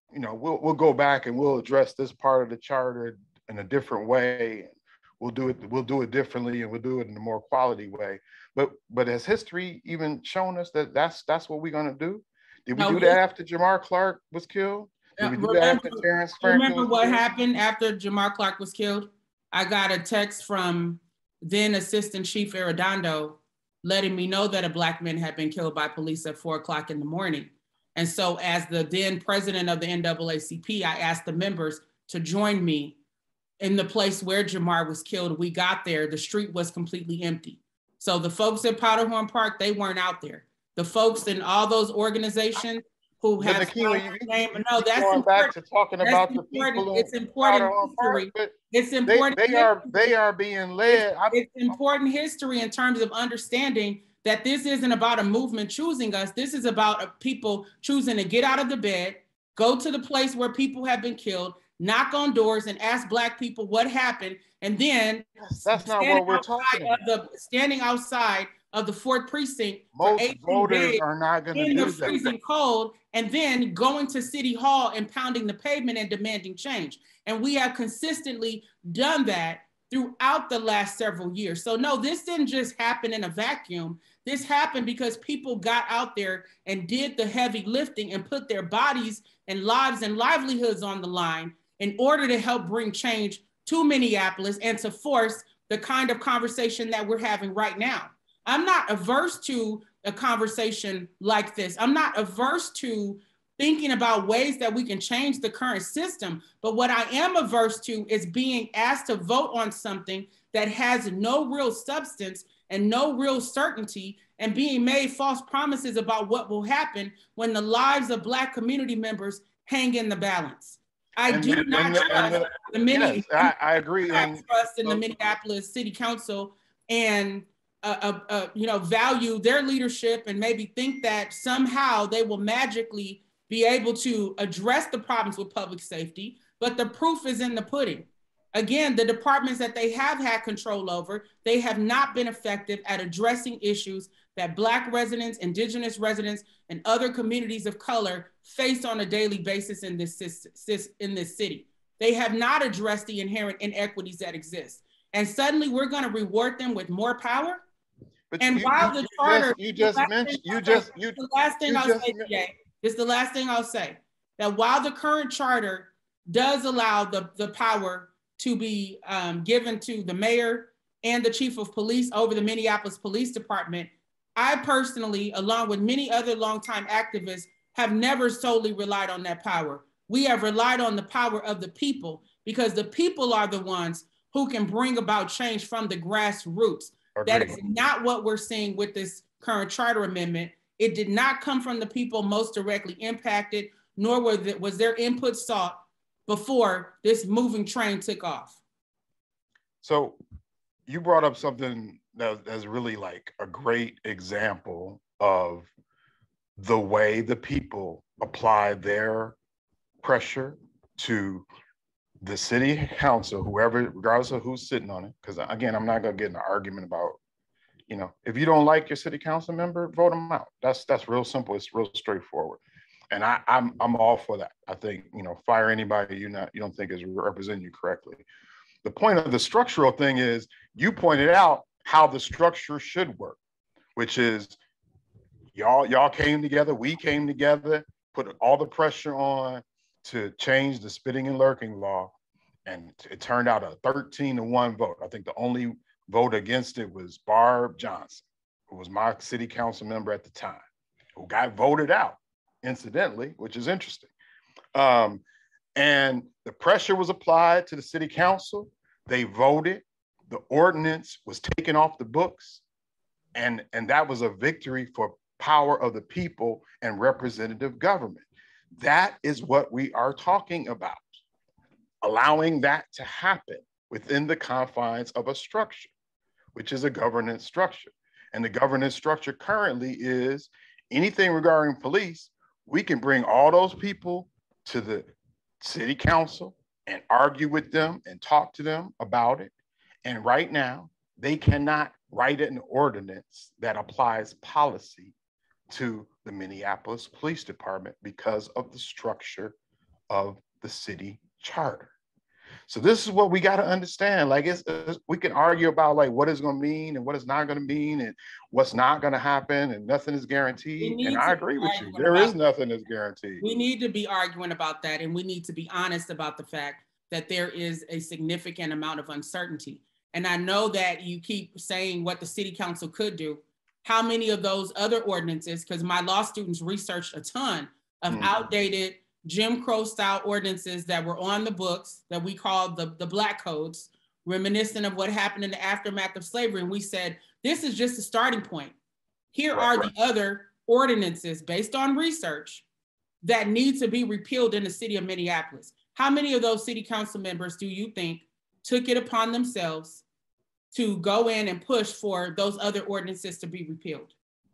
you know, we'll we'll go back and we'll address this part of the charter in a different way. We'll do it. We'll do it differently, and we'll do it in a more quality way. But but has history even shown us that that's that's what we're going to do? Did we No, do that after Jamar Clark was killed? Did we do remember, that after Terrence Franklin remember was what killed? happened after Jamar Clark was killed? I got a text from then Assistant Chief Arredondo letting me know that a Black man had been killed by police at four o'clock in the morning. And so as the then president of the N double A C P, I asked the members to join me in the place where Jamar was killed. We got there, the street was completely empty. So the folks at Powderhorn Park, they weren't out there. The folks in all those organizations who But have Nekima, you, name, you, no, that's going important. back to talking That's about the important. people It's in important Powderhorn Park, history. but It's they, important. they are they are being led. It's, it's important history in terms of understanding that this isn't about a movement choosing us. This is about a people choosing to get out of the bed, go to the place where people have been killed, knock on doors and ask Black people what happened. And then that's not what we're talking about. Of the, standing outside of the fourth precinct Most for voters days are not going to in do the freezing that. cold, and then going to City Hall and pounding the pavement and demanding change. And we have consistently done that throughout the last several years. So no, this didn't just happen in a vacuum. This happened because people got out there and did the heavy lifting and put their bodies and lives and livelihoods on the line in order to help bring change to Minneapolis and to force the kind of conversation that we're having right now. I'm not averse to a conversation like this. I'm not averse to thinking about ways that we can change the current system. But what I am averse to is being asked to vote on something that has no real substance and no real certainty, and being made false promises about what will happen when the lives of Black community members hang in the balance. I and do the, not the, trust the, the many. Yes, I, I agree. I And trust in so, the Minneapolis City Council and uh, uh, uh, you know, value their leadership and maybe think that somehow they will magically be able to address the problems with public safety. But the proof is in the pudding. Again, the departments that they have had control over, they have not been effective at addressing issues that Black residents, Indigenous residents, and other communities of color face on a daily basis in this, in this city. They have not addressed the inherent inequities that exist. And suddenly we're gonna reward them with more power? But and you, while you, the charter- you just, you just mentioned, you just, you, the last thing you I'll just, say, Jay, this is the last thing I'll say, that while the current charter does allow the, the power to be um, given to the mayor and the chief of police over the Minneapolis Police Department, I personally, along with many other longtime activists, have never solely relied on that power. We have relied on the power of the people, because the people are the ones who can bring about change from the grassroots. Agreed. That is not what we're seeing with this current charter amendment. It did not come from the people most directly impacted, nor was their input sought before this moving train took off. So you brought up something that, that's really like a great example of the way the people apply their pressure to the city council, whoever, regardless of who's sitting on it. Because again, I'm not gonna get in an argument about, you know, if you don't like your city council member, vote them out. That's that's real simple. It's real straightforward. And I, I'm I'm all for that. I think, you know, fire anybody you not you don't think is representing you correctly. The point of the structural thing is you pointed out how the structure should work, which is y'all y'all came together, we came together, put all the pressure on to change the spitting and lurking law, and it turned out a thirteen to one vote. I think the only vote against it was Barb Johnson, who was my city council member at the time, who got voted out, incidentally, which is interesting. Um, and the pressure was applied to the city council. They voted. The ordinance was taken off the books. And, and that was a victory for power of the people and representative government. That is what we are talking about, allowing that to happen within the confines of a structure, which is a governance structure. And the governance structure currently is anything regarding police, we can bring all those people to the city council and argue with them and talk to them about it. And right now, they cannot write an ordinance that applies policy to the Minneapolis Police Department because of the structure of the city charter. So this is what we got to understand. Like it's, it's, we can argue about like what it's going to mean and what it's not going to mean and what's not going to happen and nothing is guaranteed. And I agree with you. There is nothing that's guaranteed. We need to be arguing about that, and we need to be honest about the fact that there is a significant amount of uncertainty. And I know that you keep saying what the city council could do. How many of those other ordinances, because my law students researched a ton of mm-hmm. outdated Jim Crow style ordinances that were on the books that we called the, the Black Codes, reminiscent of what happened in the aftermath of slavery. And we said, this is just a starting point. Here right, are right. the other ordinances based on research that need to be repealed in the city of Minneapolis. How many of those city council members do you think took it upon themselves to go in and push for those other ordinances to be repealed?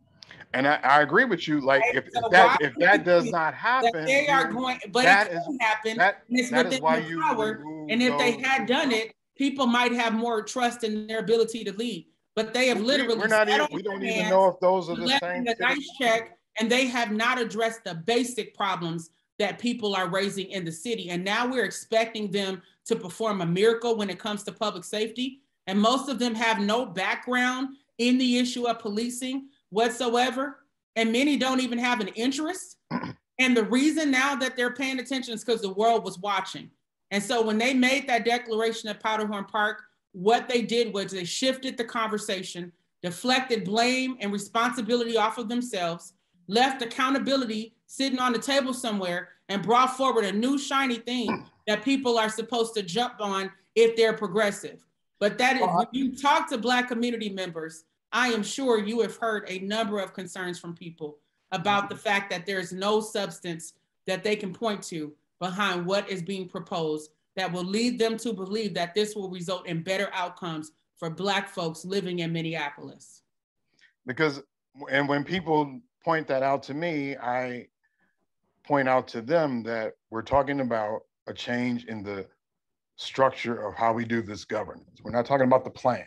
And I, I agree with you. Like if, so if that if that does not happen, they are going. But it can happen. That, and it's that within their power. And if they had done it, people might have more trust in their ability to lead. But they have literally. We're not even. We don't even know if those are the same. A nice check, and they have not addressed the basic problems that people are raising in the city. And now we're expecting them to perform a miracle when it comes to public safety. And most of them have no background in the issue of policing whatsoever, and many don't even have an interest. And the reason now that they're paying attention is because the world was watching. And so when they made that declaration at Powderhorn Park, what they did was they shifted the conversation, deflected blame and responsibility off of themselves, left accountability sitting on the table somewhere, and brought forward a new shiny thing that people are supposed to jump on if they're progressive. But that is, when you talk to Black community members, I am sure you have heard a number of concerns from people about the fact that there's no substance that they can point to behind what is being proposed that will lead them to believe that this will result in better outcomes for Black folks living in Minneapolis. Because, and when people point that out to me, I point out to them that we're talking about a change in the structure of how we do this governance. We're not talking about the plan.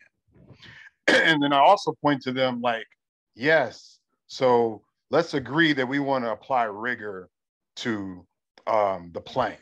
And then I also point to them like, yes, so let's agree that we want to apply rigor to um, the plan.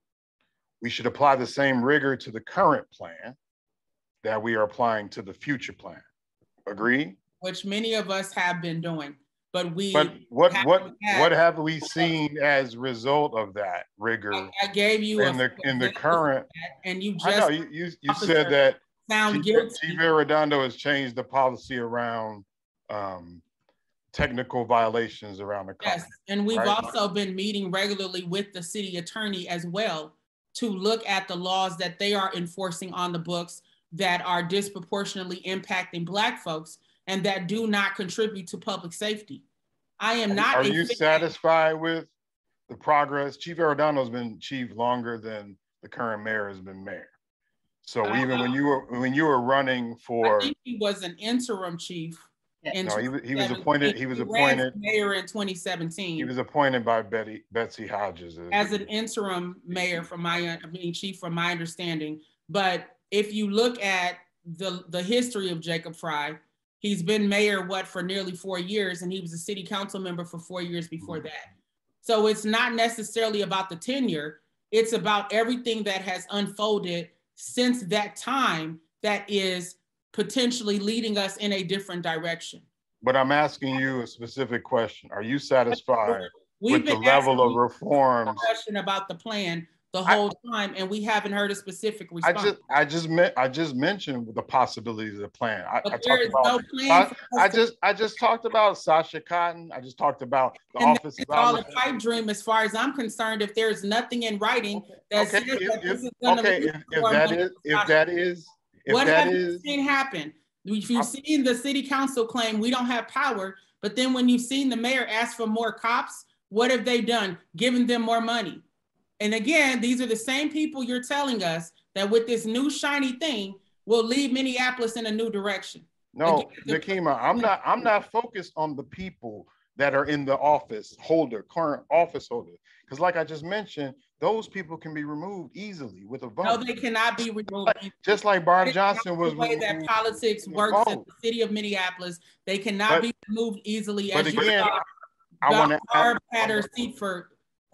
We should apply the same rigor to the current plan that we are applying to the future plan. Agree? Which many of us have been doing, but we. But what what had, what have we seen as a result of that rigor? I, I gave you in the in the current, and you just. I know you you, you said that. Sound guilty. Chief Arredondo has changed the policy around um, technical violations around the country. Yes, and we've right? also been meeting regularly with the city attorney as well to look at the laws that they are enforcing on the books that are disproportionately impacting Black folks and that do not contribute to public safety. I am not- Are you satisfied with the progress? Chief Arredondo has been chief longer than the current mayor has been mayor. So uh, even when you were when you were running for, I think he was an interim chief. In no, he, he was appointed. He was he appointed mayor in twenty seventeen. He was appointed by Betty Betsy Hodges as, as an interim mayor, from my I mean chief, from my understanding. But if you look at the the history of Jacob Fry, he's been mayor what for nearly four years, and he was a city council member for four years before mm-hmm. that. So it's not necessarily about the tenure; it's about everything that has unfolded since that time that is potentially leading us in a different direction. But I'm asking you a specific question. Are you satisfied We've with the level of reforms? Question about the plan the whole I, time, and we haven't heard a specific response. I just, I just, me- I just mentioned the possibilities of the plan. I, but I there is no plan. I, I just, I just talked about Sasha Cotton. I just talked about the and office. It's all a pipe dream, as far as I'm concerned. If there's nothing in writing that okay. says if, that this if, is going okay. to if, if that is, if that is, if what that have is, you seen happen? If you've seen the city council claim we don't have power, but then when you've seen the mayor ask for more cops, what have they done? Given them more money. And again, these are the same people you're telling us that with this new shiny thing will lead Minneapolis in a new direction. No, Nekima, I'm not, I'm not focused on the people that are in the office holder, current office holder. Because like I just mentioned, those people can be removed easily with a vote. No, they cannot be removed. Just like Barb Johnson was removed. The way that politics works in the city of Minneapolis, they cannot but, be removed easily. But as again, you I want to Barb had her seat for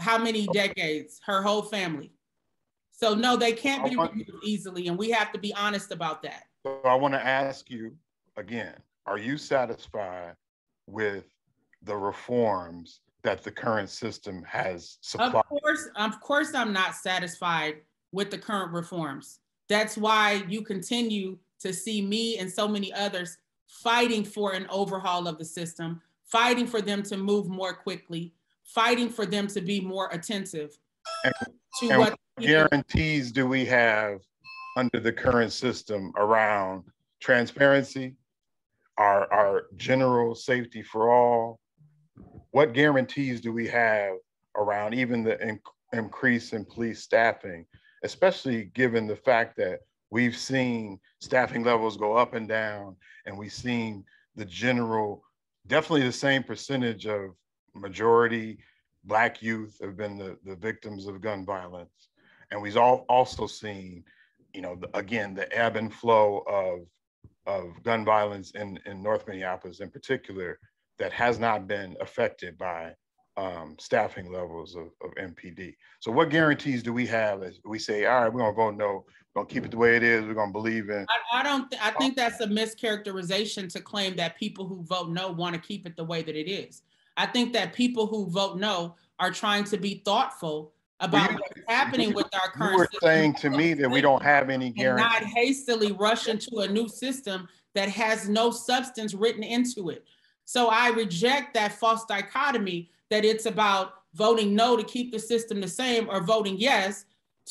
how many decades? Her whole family. So no, they can't be want, removed easily, and we have to be honest about that. So I want to ask you again, are you satisfied with the reforms that the current system has supplied? Of course, of course I'm not satisfied with the current reforms. That's why you continue to see me and so many others fighting for an overhaul of the system, fighting for them to move more quickly, fighting for them to be more attentive and, to and what, what guarantees do we have under the current system around transparency, our, our general safety for all? What guarantees do we have around even the in, increase in police staffing, especially given the fact that we've seen staffing levels go up and down, and we've seen the general, definitely the same percentage of majority Black youth have been the, the victims of gun violence. And we've all also seen, you know, the, again, the ebb and flow of, of gun violence in, in North Minneapolis in particular, that has not been affected by um, staffing levels of, of M P D. So what guarantees do we have as we say, all right, we're gonna vote no, we're gonna keep it the way it is, we're gonna believe in? I, I don't, th I think that's a mischaracterization to claim that people who vote no wanna keep it the way that it is. I think that people who vote no are trying to be thoughtful about well, what's happening you, with our current you were system. saying to me that we don't have any guarantee. And not hastily rush into a new system that has no substance written into it. So I reject that false dichotomy that it's about voting no to keep the system the same or voting yes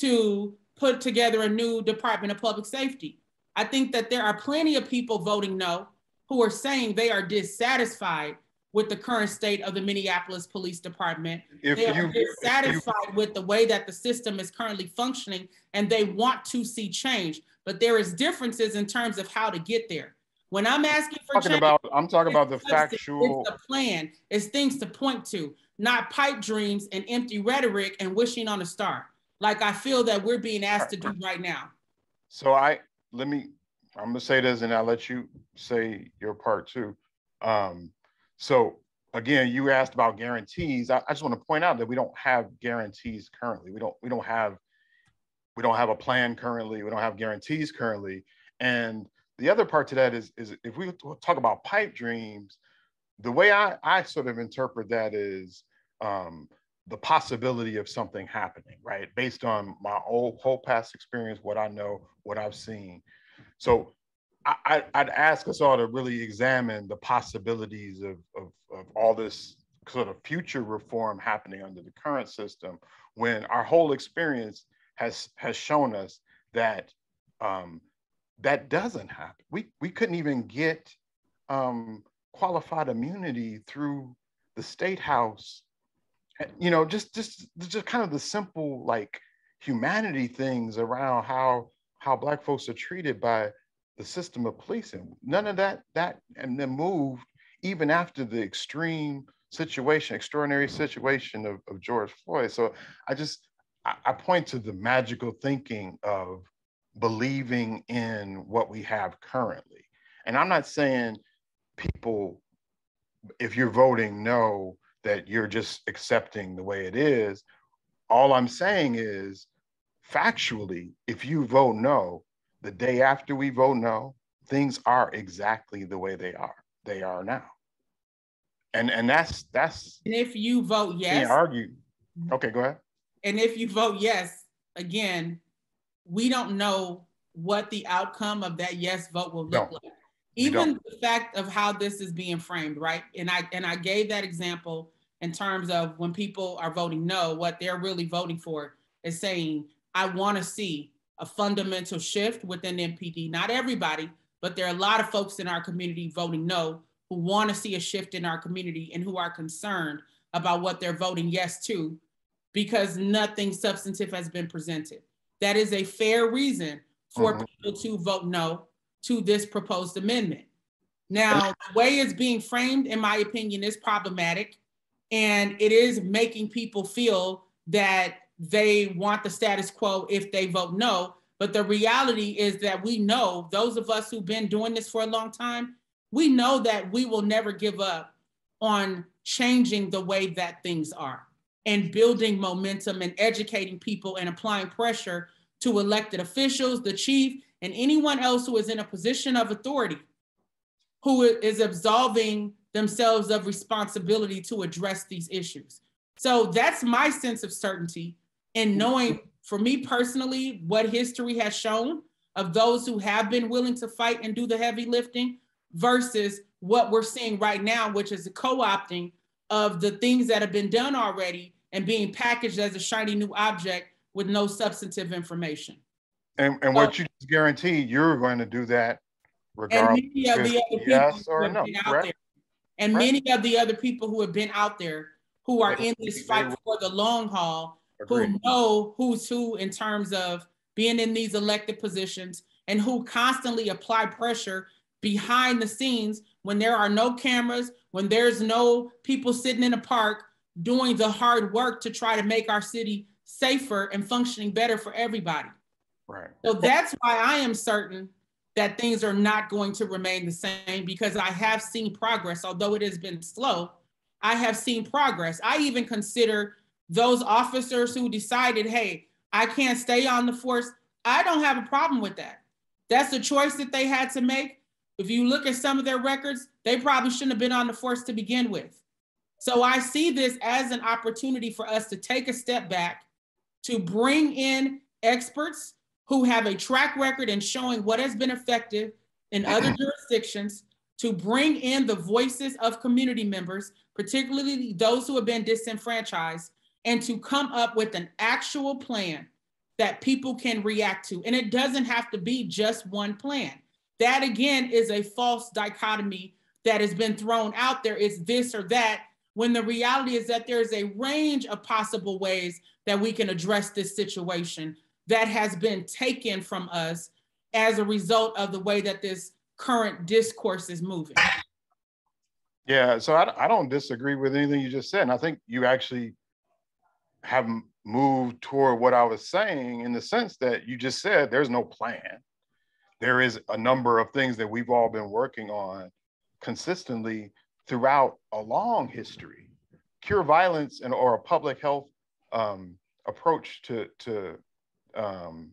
to put together a new Department of Public Safety. I think that there are plenty of people voting no who are saying they are dissatisfied with the current state of the Minneapolis Police Department. If they are you, dissatisfied you, with the way that the system is currently functioning, and they want to see change. But there is differences in terms of how to get there. When I'm asking for talking change, about, I'm talking about the factual. It's the plan. It's things to point to, not pipe dreams and empty rhetoric and wishing on a star, like I feel that we're being asked to do right now. So I, let me, I'm gonna say this and I'll let you say your part too. Um, so again, you asked about guarantees. I, I just want to point out that we don't have guarantees currently. We don't, we don't have, we don't have a plan currently. We don't have guarantees currently. And the other part to that is, is if we talk about pipe dreams, the way I, I sort of interpret that is um, the possibility of something happening, right? Based on my whole, whole past experience, what I know, what I've seen. So I, I'd ask us all to really examine the possibilities of, of, of all this sort of future reform happening under the current system, when our whole experience has, has shown us that um, that doesn't happen. We, we couldn't even get um, qualified immunity through the state house. You know, just, just, just kind of the simple like humanity things around how, how Black folks are treated by the system of policing. None of that, that and then moved even after the extreme situation, extraordinary situation of, of George Floyd. So I just, I, I point to the magical thinking of believing in what we have currently. And I'm not saying people, if you're voting no, that you're just accepting the way it is. All I'm saying is, factually, if you vote no, the day after we vote no, things are exactly the way they are. They are now. And and that's, that's. And if you vote yes. Can't argue. Okay, go ahead. And if you vote yes, again, we don't know what the outcome of that yes vote will look no, like. Even the fact of how this is being framed, right? And I and I gave that example in terms of when people are voting no, what they're really voting for is saying, I want to see a fundamental shift within M P D. Not everybody, but there are a lot of folks in our community voting no who want to see a shift in our community and who are concerned about what they're voting yes to, because nothing substantive has been presented. That is a fair reason for mm-hmm. people to vote no to this proposed amendment. Now, the way it's being framed, in my opinion, is problematic, and it is making people feel that they want the status quo if they vote no. But the reality is that we know, those of us who've been doing this for a long time, we know that we will never give up on changing the way that things are. and building momentum and educating people and applying pressure to elected officials, the chief, and anyone else who is in a position of authority, who is absolving themselves of responsibility to address these issues. So that's my sense of certainty in knowing, for me personally, what history has shown of those who have been willing to fight and do the heavy lifting versus what we're seeing right now, which is the co-opting of the things that have been done already and being packaged as a shiny new object with no substantive information. And, and what you just guaranteed, you're going to do that regardless and many of the other yes people or who have no, been out correct? there, and Correct. many of the other people who have been out there who are They- in this they fight will- for the long haul, Agreed. who know who's who in terms of being in these elected positions and who constantly apply pressure behind the scenes when there are no cameras, when there's no people sitting in a park doing the hard work to try to make our city safer and functioning better for everybody. Right. So that's why I am certain that things are not going to remain the same, because I have seen progress, although it has been slow. I have seen progress. I even consider those officers who decided, hey, I can't stay on the force. I don't have a problem with that. That's a choice that they had to make. If you look at some of their records, they probably shouldn't have been on the force to begin with. So I see this as an opportunity for us to take a step back, to bring in experts who have a track record in showing what has been effective in other jurisdictions, to bring in the voices of community members, particularly those who have been disenfranchised, and to come up with an actual plan that people can react to. And it doesn't have to be just one plan. That again is a false dichotomy that has been thrown out there. It's this or that, when the reality is that there's a range of possible ways that we can address this situation that has been taken from us as a result of the way that this current discourse is moving. Yeah, so I, I don't disagree with anything you just said. And I think you actually have moved toward what I was saying, in the sense that you just said there's no plan. There is a number of things that we've all been working on consistently throughout a long history. Cure violence and or a public health um, approach to to um,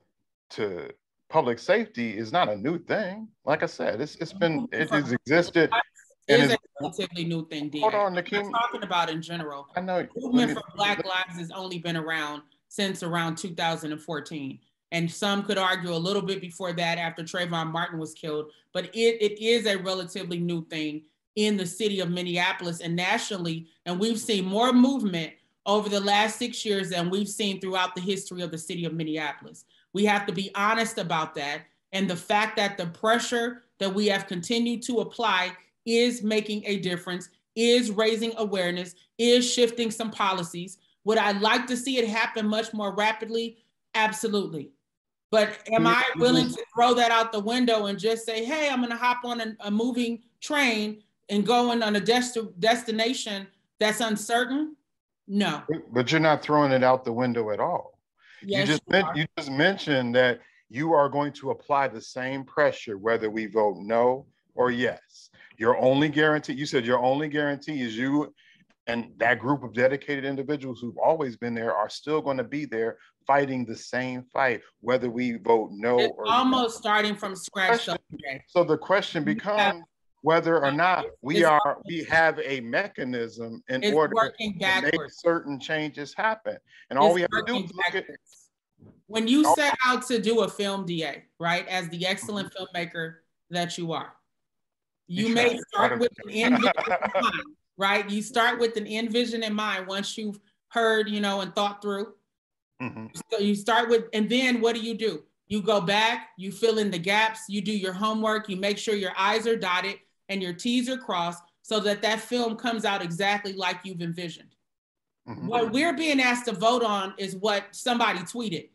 to public safety is not a new thing. Like I said, it's it's been it has existed. It and is a relatively new thing, D A. Hold on, I'm Nekima. not talking about in general. I know. The movement for Black Lives has only been around since around two thousand fourteen. And some could argue a little bit before that, after Trayvon Martin was killed. But it, it is a relatively new thing in the city of Minneapolis and nationally. And we've seen more movement over the last six years than we've seen throughout the history of the city of Minneapolis. We have to be honest about that. And the fact that the pressure that we have continued to apply is making a difference, is raising awareness, is shifting some policies. Would I like to see it happen much more rapidly? Absolutely. But am I willing to throw that out the window and just say, hey, I'm gonna hop on a, a moving train and going on a desti- destination that's uncertain? No. But you're not throwing it out the window at all. Yes, you just you meant, are. you just mentioned that you are going to apply the same pressure whether we vote no or yes. Your only guarantee, you said your only guarantee is you and that group of dedicated individuals who've always been there are still going to be there fighting the same fight, whether we vote no It's or almost yes. starting from scratch. Question- Okay. So the question becomes whether or not we It's- are we have a mechanism in It's order working to make backwards. certain changes happen. And all It's we have to do working is look at backwards. When you Oh. set out to do a film, D A, right, as the excellent filmmaker that you are, you You may try. start with an end vision in mind, right? You start with an end vision in mind once you've heard, you know, and thought through. Mhm. So you start with, and then what do you do? You go back, you fill in the gaps, you do your homework, you make sure your I's are dotted and your T's are crossed so that that film comes out exactly like you've envisioned. Mhm. What we're being asked to vote on is what somebody tweeted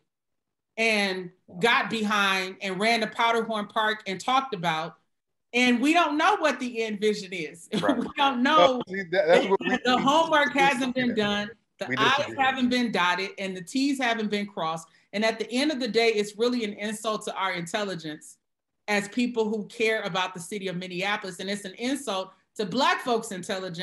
and got behind and ran to Powderhorn Park and talked about. And we don't know what the end vision is. Right. We don't know. Well, see, that- that's what we- The homework we hasn't been disagree. done. The We I's disagree. haven't been dotted and the T's haven't been crossed. And at the end of the day, it's really an insult to our intelligence as people who care about the city of Minneapolis. And it's an insult to Black folks' intelligence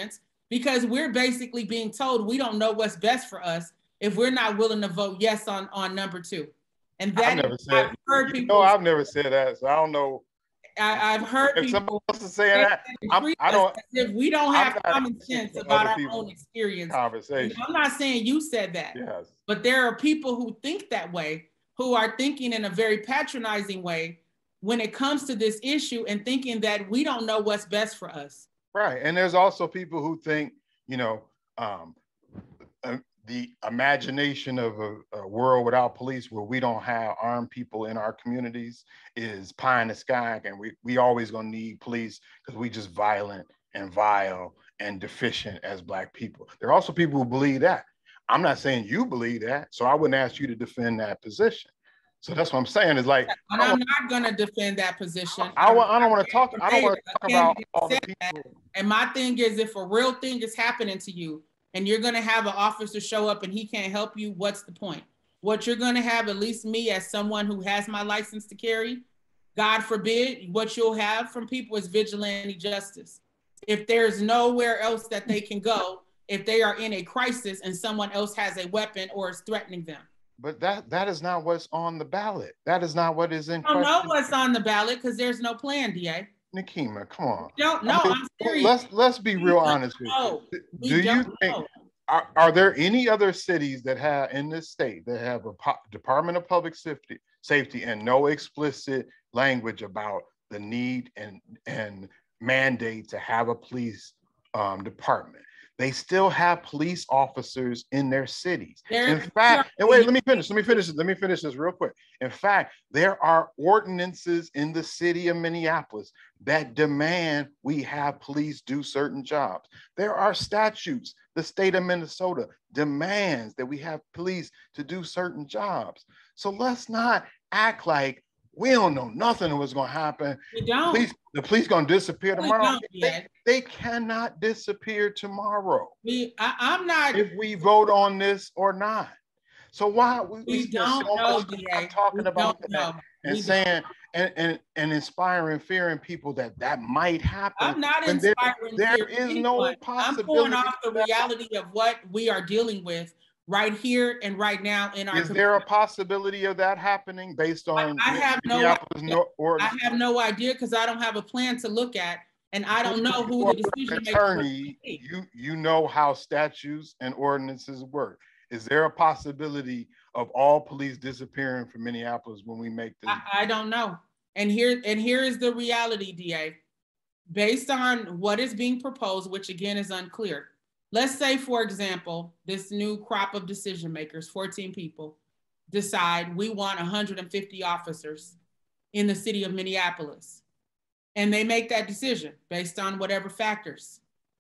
because we're basically being told we don't know what's best for us if we're not willing to vote yes on, on number two. And that I've never is, said, I've heard you people. know, I've never said that, so I don't know. I, I've heard if people. somebody else is saying that, I'm, I don't. If we don't have common sense sense about our own experience. Conversation. I'm not saying you said that. Yes. But there are people who think that way, who are thinking in a very patronizing way when it comes to this issue and thinking that we don't know what's best for us. Right. And there's also people who think, you know, um, uh, the imagination of a, a world without police where we don't have armed people in our communities is pie in the sky, and we, we always gonna need police because we just violent and vile and deficient as Black people. There are also people who believe that. I'm not saying you believe that, so I wouldn't ask you to defend that position. So that's what I'm saying is like, and I'm not going to defend that position. I, I, I don't want to talk. I don't want to talk about all the people. That. And my thing is, if a real thing is happening to you, and you're going to have an officer show up and he can't help you, what's the point? What you're going to have, at least me as someone who has my license to carry, God forbid, what you'll have from people is vigilante justice. If there's nowhere else that they can go, if they are in a crisis and someone else has a weapon or is threatening them. But that that is not what's on the ballot. That is not what is in I don't question. know what's on the ballot because there's no plan, D A. Nekima, come on. Don't no, I mean, I'm serious. Let's let's be we real honest with know. you. We Do you think know. are, are there any other cities that have in this state that have a po- Department of Public Safety safety and no explicit language about the need and and mandate to have a police um, department? They still have police officers in their cities. There, in fact, and wait, let me finish, let me finish this, let me finish this real quick. In fact, there are ordinances in the city of Minneapolis that demand we have police do certain jobs. There are statutes, the state of Minnesota demands that we have police to do certain jobs. So let's not act like we don't know nothing of what's gonna happen. We don't. Police, the police gonna disappear tomorrow. We they, they cannot disappear tomorrow. We, I, I'm not. If we vote on this or not. So why we, We, we don't so know, D A. talking we about that know. and we saying and, and and inspiring fear in people that that might happen. I'm not when inspiring there, there fear. is no possibility. I'm going off the reality of what we are dealing with right here and right now in our. Is there a possibility of that happening based on? I, I have no idea. No, or, I have no idea because I don't have a plan to look at, and I don't know who the decision maker attorney. You you know how statutes and ordinances work. Is there a possibility of all police disappearing from Minneapolis when we make this? I, I don't know. And here and here is the reality, D A. Based on what is being proposed, which again is unclear. Let's say, for example, this new crop of decision makers, fourteen people, decide we want one hundred fifty officers in the city of Minneapolis. And they make that decision based on whatever factors.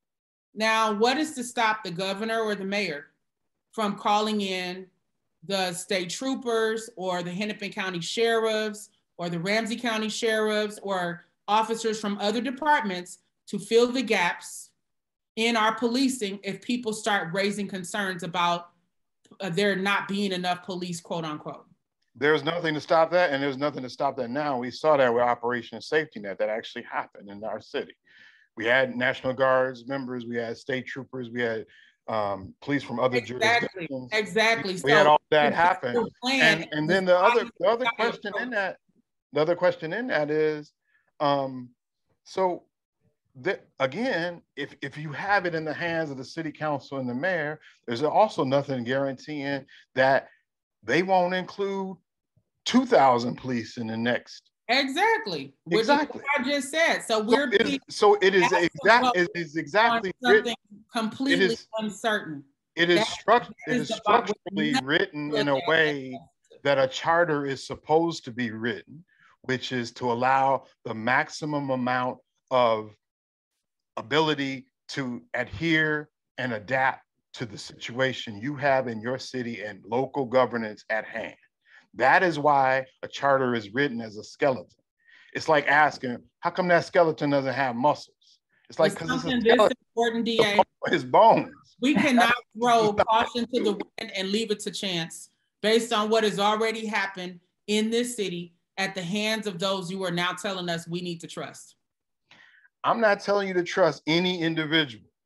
Now, what is to stop the governor or the mayor from calling in the state troopers or the Hennepin County sheriffs or the Ramsey County sheriffs or officers from other departments to fill the gaps in our policing if people start raising concerns about uh, there not being enough police, quote unquote? There's nothing to stop that, and there's nothing to stop that now. We saw that with Operation Safety Net that actually happened in our city. We had National Guards members, we had state troopers, we had um, police from other exactly, jurisdictions. Exactly. We so had all that happen. And, and then the other, the other question in that, the other question in that is, um, so that again, if, if you have it in the hands of the city council and the mayor, there's also nothing guaranteeing that they won't include two thousand police in the next. Exactly. Which exactly. Is what I just said. So we're so it is, so it is exact. It is exactly something written, completely it is, uncertain. It is, that, struct, that it is structurally written in a way that a charter is supposed to be written, which is to allow the maximum amount of ability to adhere and adapt to the situation you have in your city and local governance at hand. That is why a charter is written as a skeleton. It's like asking, how come that skeleton doesn't have muscles? It's like, because it's a skeleton. Important, D A. His bones. We cannot throw caution to the wind and leave it to chance based on what has already happened in this city at the hands of those you are now telling us we need to trust. I'm not telling you to trust any individual.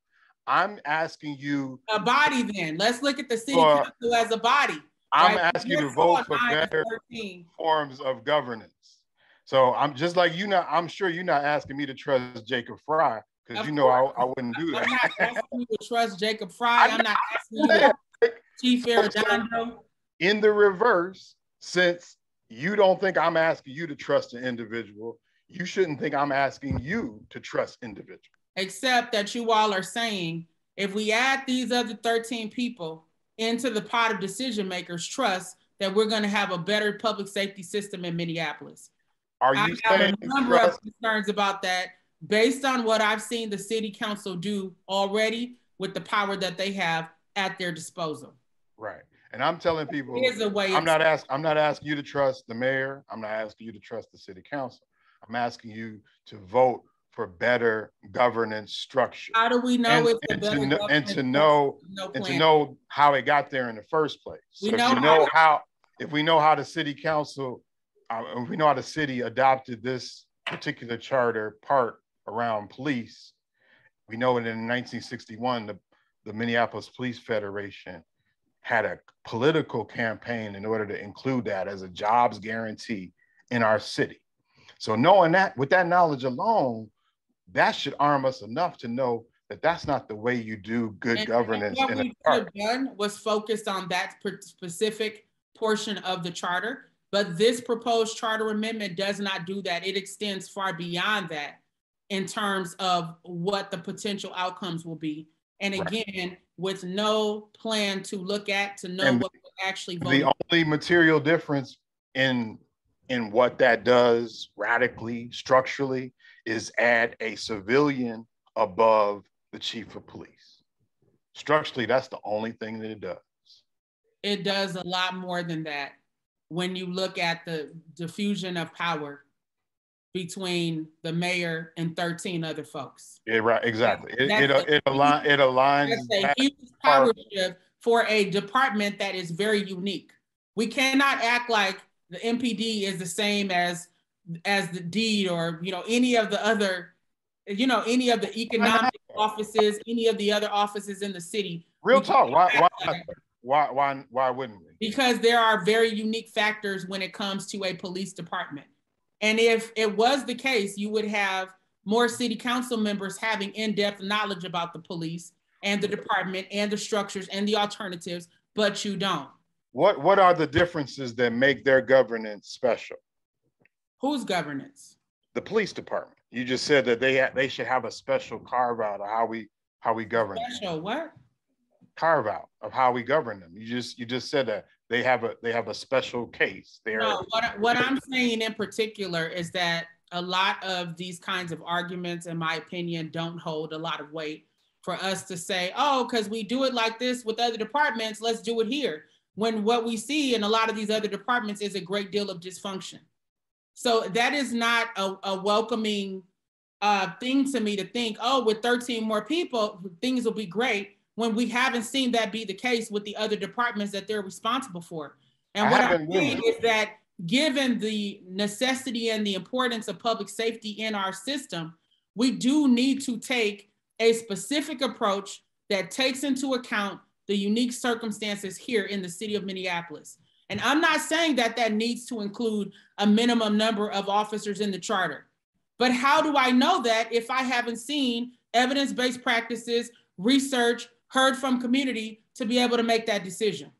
I'm asking you a body. Then let's look at the city for, council as a body. I'm right? asking you to Let's vote for nine better thirteen. forms of governance. So I'm just like you. Not, I'm sure you're not asking me to trust Jacob Fry because you know I, I wouldn't do that. I'm not asking you to trust Jacob Fry. I'm not asking you to Chief Arredondo. In the reverse, since you don't think I'm asking you to trust an individual, you shouldn't think I'm asking you to trust individuals. Except that you all are saying, if we add these other thirteen people into the pot of decision makers' trust, that we're going to have a better public safety system in Minneapolis. Are you I have saying a number trust? of concerns about that based on what I've seen the city council do already with the power that they have at their disposal. Right. And I'm telling people, Here's a way I'm not asking, I'm not asking you to trust the mayor. I'm not asking you to trust the city council. I'm asking you to vote for better governance structure. How do we know and, it's and a better to know, and to governance know no and to know how it got there in the first place. So We if know you know how- how, if we know how the city council, uh, if we know how the city adopted this particular charter part around police, we know that in nineteen sixty-one, the, the Minneapolis Police Federation had a political campaign in order to include that as a jobs guarantee in our city. So knowing that, with that knowledge alone, that should arm us enough to know that that's not the way you do good and, governance. And what in we a could have done was focused on that specific portion of the charter, but this proposed charter amendment does not do that. It extends far beyond that in terms of what the potential outcomes will be. And again, right. with no plan to look at, to know and what we're actually voting. The only material difference in, in what that does radically, structurally, is add a civilian above the chief of police. Structurally, that's the only thing that it does. It does a lot more than that when you look at the diffusion of power between the mayor and thirteen other folks. Yeah, right, exactly. It, it, a, it, align, it aligns. That's a huge power shift for a department that is very unique. We cannot act like the M P D is the same as as the deed or, you know, any of the other, you know, any of the economic offices, any of the other offices in the city. Real talk. Why, why, like, why, why, why wouldn't we? Because there are very unique factors when it comes to a police department. And if it was the case, you would have more city council members having in-depth knowledge about the police and the department and the structures and the alternatives, but you don't. What, what are the differences that make their governance special? Whose governance? The police department. You just said that they ha- they should have a special carve out of how we how we govern. Special them. What? Carve out of how we govern them. You just you just said that they have a they have a special case. They're no, what what I'm saying in particular is that a lot of these kinds of arguments, in my opinion, don't hold a lot of weight for us to say, oh, because we do it like this with other departments, let's do it here. When what we see in a lot of these other departments is a great deal of dysfunction. So that is not a, a welcoming uh, thing to me to think, oh, with thirteen more people, things will be great, when we haven't seen that be the case with the other departments that they're responsible for. And I what I'm saying is that given the necessity and the importance of public safety in our system, we do need to take a specific approach that takes into account the unique circumstances here in the city of Minneapolis. And I'm not saying that that needs to include a minimum number of officers in the charter. But how do I know that if I haven't seen evidence-based practices, research, heard from community to be able to make that decision?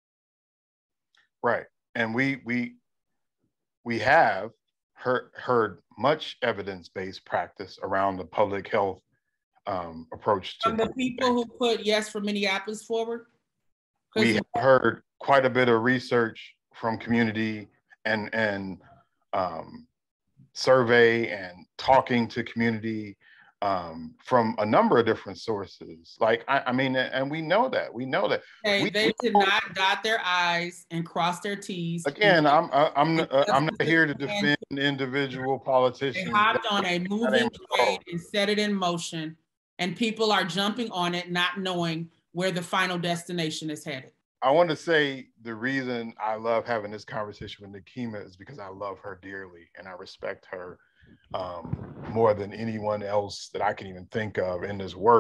Right. And we we we have heard, heard much evidence-based practice around the public health um, approach to from the people who put Yes for Minneapolis forward. We have heard quite a bit of research from community and and um, survey and talking to community um, from a number of different sources. Like I, I mean, and we know that we know that hey, we, they we did not dot their I's and cross their T's. Again, I'm I'm uh, I'm not here to defend individual politicians. They hopped on a moving train and set it in motion, and people are jumping on it, not knowing where the final destination is headed. I want to say the reason I love having this conversation with Nekima is because I love her dearly and I respect her um, more than anyone else that I can even think of in this work.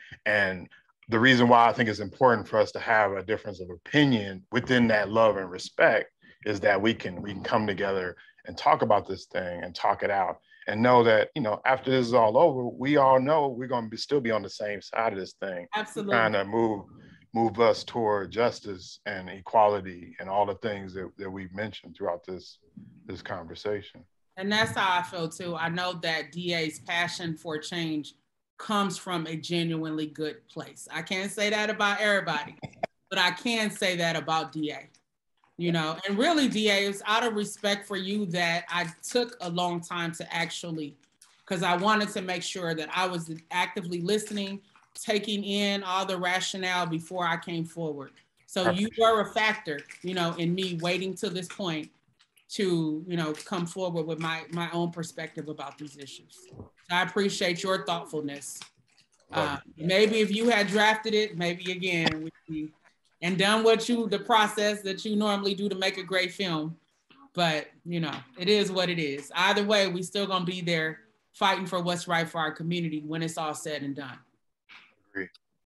And the reason why I think it's important for us to have a difference of opinion within that love and respect is that we can we can come together and talk about this thing and talk it out and know that, you know, after this is all over, we all know we're going to be, still be on the same side of this thing. Absolutely. Trying to move move us toward justice and equality and all the things that, that we've mentioned throughout this this conversation. And that's how I feel too. I know that D A's passion for change comes from a genuinely good place. I can't say that about everybody, but I can say that about D A. You know, and really, D A, it's out of respect for you that I took a long time to actually, because I wanted to make sure that I was actively listening, taking in all the rationale before I came forward. So you were a factor, you know, in me waiting to this point to, you know, come forward with my, my own perspective about these issues. So I appreciate your thoughtfulness. Uh, maybe if you had drafted it, maybe again, we'd be, and done what you, the process that you normally do to make a great film. But, you know, it is what it is. Either way, we still gonna be there fighting for what's right for our community when it's all said and done. Agree.